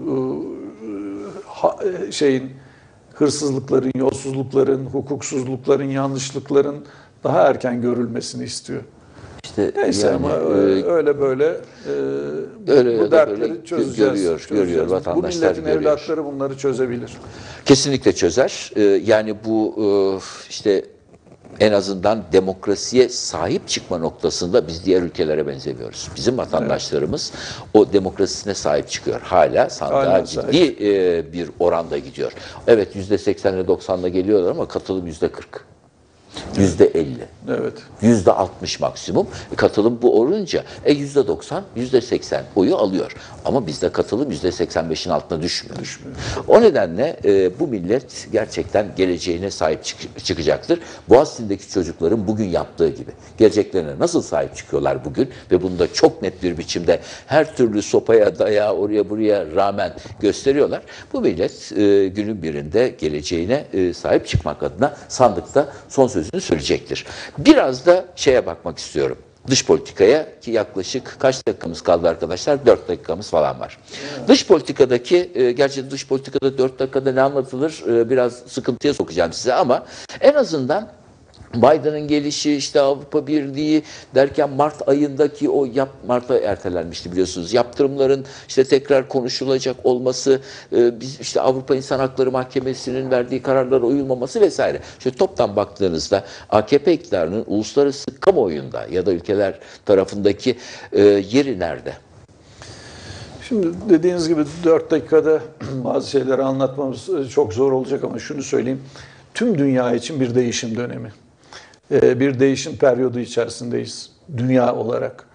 hırsızlıkların, yolsuzlukların, hukuksuzlukların, yanlışlıkların daha erken görülmesini istiyor. İşte neyse yani, ama öyle böyle bu dertleri çözeceğiz. Görüyor vatandaşlar. Bu milletin görüyor. evlatları bunları çözebilir. Kesinlikle çözer. Yani bu işte en azından demokrasiye sahip çıkma noktasında biz diğer ülkelere benzemiyoruz. Bizim vatandaşlarımız o demokrasisine sahip çıkıyor. Hala sandığa Hala ciddi bir oranda gidiyor. Evet %80'le 90'la geliyorlar ama katılım %40. %50. Evet. %60 maksimum. Katılım bu olunca %90, %80 oyu alıyor. Ama bizde katılım %85'in altına düşmüyor. O nedenle bu millet gerçekten geleceğine sahip çıkacaktır. Boğaziçi'ndeki çocukların bugün yaptığı gibi. Geleceklerine nasıl sahip çıkıyorlar bugün ve bunu da çok net bir biçimde her türlü sopaya, dayağa, oraya buraya rağmen gösteriyorlar. Bu millet günün birinde geleceğine sahip çıkmak adına sandıkta son sözünü söyleyecektir. Biraz da şeye bakmak istiyorum. Dış politikaya ki yaklaşık kaç dakikamız kaldı arkadaşlar? 4 dakikamız falan var. Dış politikadaki, gerçi dış politikada 4 dakikada ne anlatılır biraz sıkıntıya sokacağım size ama en azından Biden'ın gelişi, işte Avrupa Birliği derken Mart ayındaki Mart'a ertelenmişti biliyorsunuz. Yaptırımların işte tekrar konuşulacak olması, biz işte Avrupa İnsan Hakları Mahkemesi'nin verdiği kararlara uyulmaması vesaire. Şöyle toptan baktığınızda AKP iktidarının uluslararası kamuoyunda ya da ülkeler tarafındaki yeri nerede? Şimdi dediğiniz gibi 4 dakikada bazı şeyleri anlatmamız çok zor olacak ama şunu söyleyeyim. Tüm dünya için bir değişim dönemi. Bir değişim periyodu içerisindeyiz dünya olarak.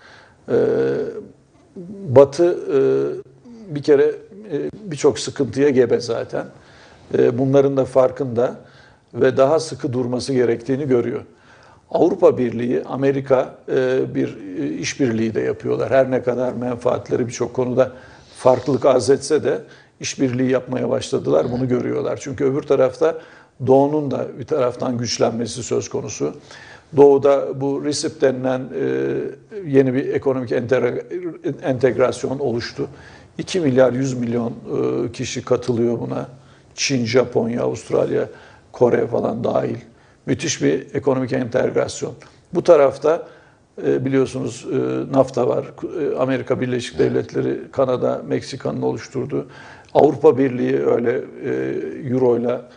Batı bir kere birçok sıkıntıya gebe zaten. Bunların da farkında ve daha sıkı durması gerektiğini görüyor. Avrupa Birliği, Amerika bir işbirliği de yapıyorlar. Her ne kadar menfaatleri birçok konuda farklılık arz etse de işbirliği yapmaya başladılar. Bunu görüyorlar. Çünkü öbür tarafta Doğu'nun da bir taraftan güçlenmesi söz konusu. Doğu'da bu RCEP denilen yeni bir ekonomik entegrasyon oluştu. 2 milyar 100 milyon kişi katılıyor buna. Çin, Japonya, Avustralya, Kore falan dahil. Müthiş bir ekonomik entegrasyon. Bu tarafta biliyorsunuz NAFTA var. Amerika Birleşik Devletleri, Kanada, Meksika'nın oluşturduğu. Avrupa Birliği öyle Euro'yla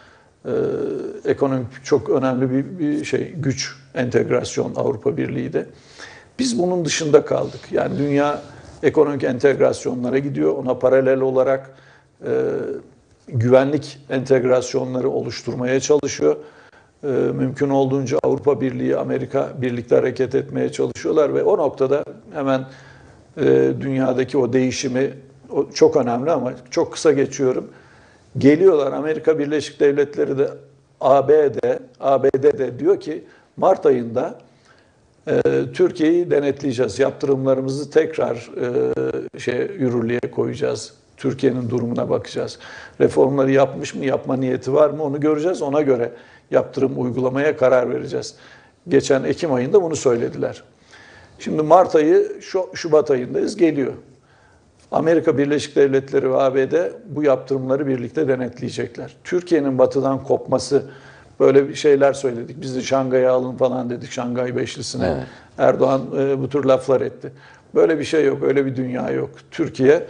Ekonomik çok önemli bir şey, güç, entegrasyon Avrupa Birliği de. Biz bunun dışında kaldık. Yani dünya ekonomik entegrasyonlara gidiyor. Ona paralel olarak güvenlik entegrasyonları oluşturmaya çalışıyor. Mümkün olduğunca Avrupa Birliği, Amerika birlikte hareket etmeye çalışıyorlar ve o noktada hemen dünyadaki o değişimi çok önemli ama çok kısa geçiyorum. Geliyorlar Amerika Birleşik Devletleri de ABD de diyor ki Mart ayında Türkiye'yi denetleyeceğiz. Yaptırımlarımızı tekrar yürürlüğe koyacağız. Türkiye'nin durumuna bakacağız. Reformları yapmış mı, yapma niyeti var mı onu göreceğiz. Ona göre yaptırım uygulamaya karar vereceğiz. Geçen Ekim ayında bunu söylediler. Şimdi Mart ayı, Şubat ayındayız, geliyor. Amerika Birleşik Devletleri ve ABD bu yaptırımları birlikte denetleyecekler. Türkiye'nin batıdan kopması, böyle bir şeyler söyledik. Biz de Şangay'a alın falan dedik, Şangay Beşlisi'ne. Evet. Erdoğan bu tür laflar etti. Böyle bir şey yok, öyle bir dünya yok. Türkiye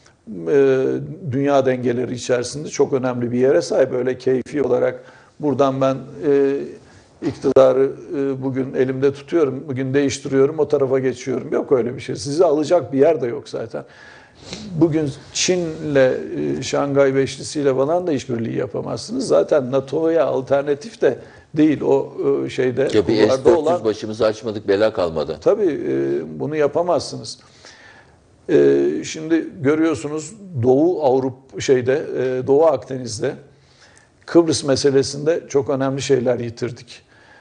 dünya dengeleri içerisinde çok önemli bir yere sahip. Öyle keyfi olarak buradan ben iktidarı bugün elimde tutuyorum, bugün değiştiriyorum, o tarafa geçiyorum. Yok öyle bir şey. Sizi alacak bir yer de yok zaten. Bugün Çin'le, Şangay Beşlisi'yle falan da işbirliği yapamazsınız. Zaten NATO'ya alternatif de değil o şeyde. Ya bir S-400 başımızı açmadık, bela kalmadı. Tabii bunu yapamazsınız. Şimdi görüyorsunuz Doğu Akdeniz'de Kıbrıs meselesinde çok önemli şeyler yitirdik.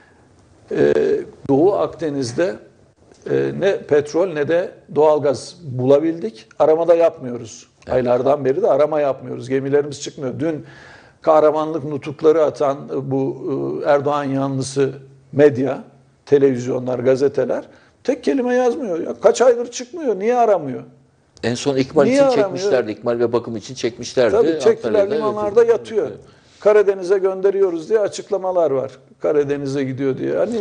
Doğu Akdeniz'de ne petrol ne de doğalgaz bulabildik. Arama da yapmıyoruz. Evet. Aylardan beri de arama yapmıyoruz. Gemilerimiz çıkmıyor. Dün kahramanlık nutukları atan bu Erdoğan yanlısı medya, televizyonlar, gazeteler tek kelime yazmıyor. Ya kaç aydır çıkmıyor. Niye aramıyor? En son ikmal için çekmişlerdi. İkmal ve bakım için çekmişlerdi. Tabii çektiler, limanlarda yatıyor. Karadeniz'e gönderiyoruz diye açıklamalar var. Karadeniz'e gidiyor diye. Hani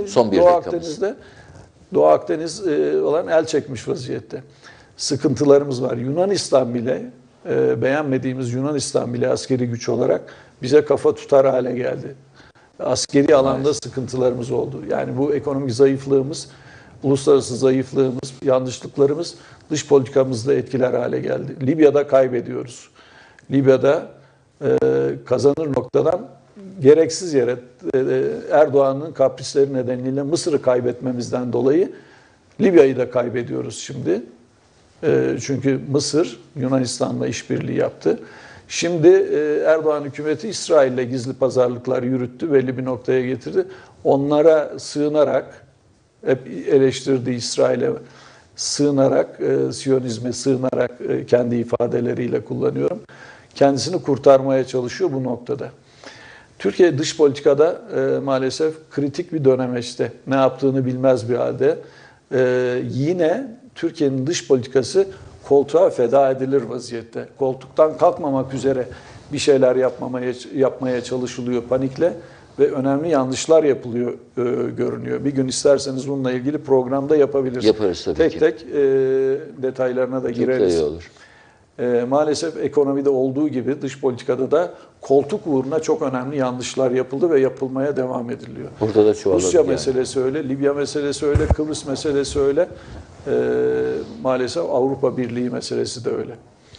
Doğu Akdeniz olan el çekmiş vaziyette. Sıkıntılarımız var. Yunanistan bile, beğenmediğimiz Yunanistan bile askeri güç olarak bize kafa tutar hale geldi. Askeri alanda sıkıntılarımız oldu. Yani bu ekonomik zayıflığımız, uluslararası zayıflığımız, yanlışlıklarımız dış politikamızda etkiler hale geldi. Libya'da kaybediyoruz. Libya'da kazanır noktadan gereksiz yere Erdoğan'ın kaprisleri nedeniyle Mısır'ı kaybetmemizden dolayı Libya'yı da kaybediyoruz şimdi. Çünkü Mısır Yunanistan'la işbirliği yaptı. Şimdi Erdoğan hükümeti İsrail'le gizli pazarlıklar yürüttü, belli bir noktaya getirdi. Onlara sığınarak, hep eleştirdiği İsrail'e sığınarak, Siyonizme sığınarak kendi ifadeleriyle kullanıyorum. Kendisini kurtarmaya çalışıyor bu noktada. Türkiye dış politikada maalesef kritik bir dönemeçte. Ne yaptığını bilmez bir halde. Yine Türkiye'nin dış politikası koltuğa feda edilir vaziyette. Koltuktan kalkmamak üzere bir şeyler yapmaya çalışılıyor panikle ve önemli yanlışlar yapılıyor görünüyor. Bir gün isterseniz bununla ilgili programda yapabiliriz. Yaparız tabii ki. Tek detaylarına da gireriz. Çok iyi olur. Maalesef ekonomide olduğu gibi dış politikada da koltuk uğruna çok önemli yanlışlar yapıldı ve yapılmaya devam ediliyor. Burada da çoğaladı. Rusya meselesi öyle, Libya meselesi öyle, Kıbrıs meselesi öyle. Maalesef Avrupa Birliği meselesi de öyle.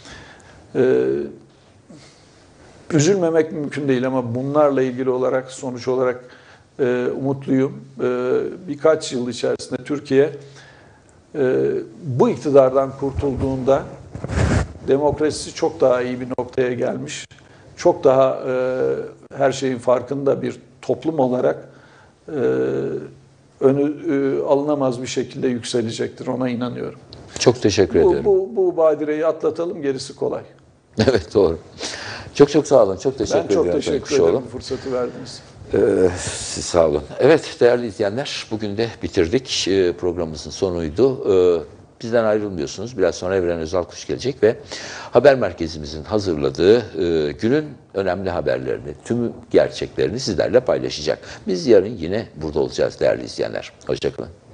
Üzülmemek mümkün değil ama bunlarla ilgili olarak sonuç olarak umutluyum. Birkaç yıl içerisinde Türkiye bu iktidardan kurtulduğunda demokrasisi çok daha iyi bir noktaya gelmiş. Çok daha her şeyin farkında bir toplum olarak önü alınamaz bir şekilde yükselecektir. Ona inanıyorum. Çok teşekkür ederim. Bu badireyi atlatalım, gerisi kolay. Evet, doğru. Çok sağ olun. Çok teşekkür ederim. Ben çok teşekkür ederim bu fırsatı verdiniz. Siz sağ olun. Evet değerli izleyenler, bugün de bitirdik. Programımızın sonuydu. Bizden ayrılmıyorsunuz. Biraz sonra Evren Özalkuş gelecek ve haber merkezimizin hazırladığı günün önemli haberlerini, tüm gerçeklerini sizlerle paylaşacak. Biz yarın yine burada olacağız değerli izleyenler. Hoşça kalın.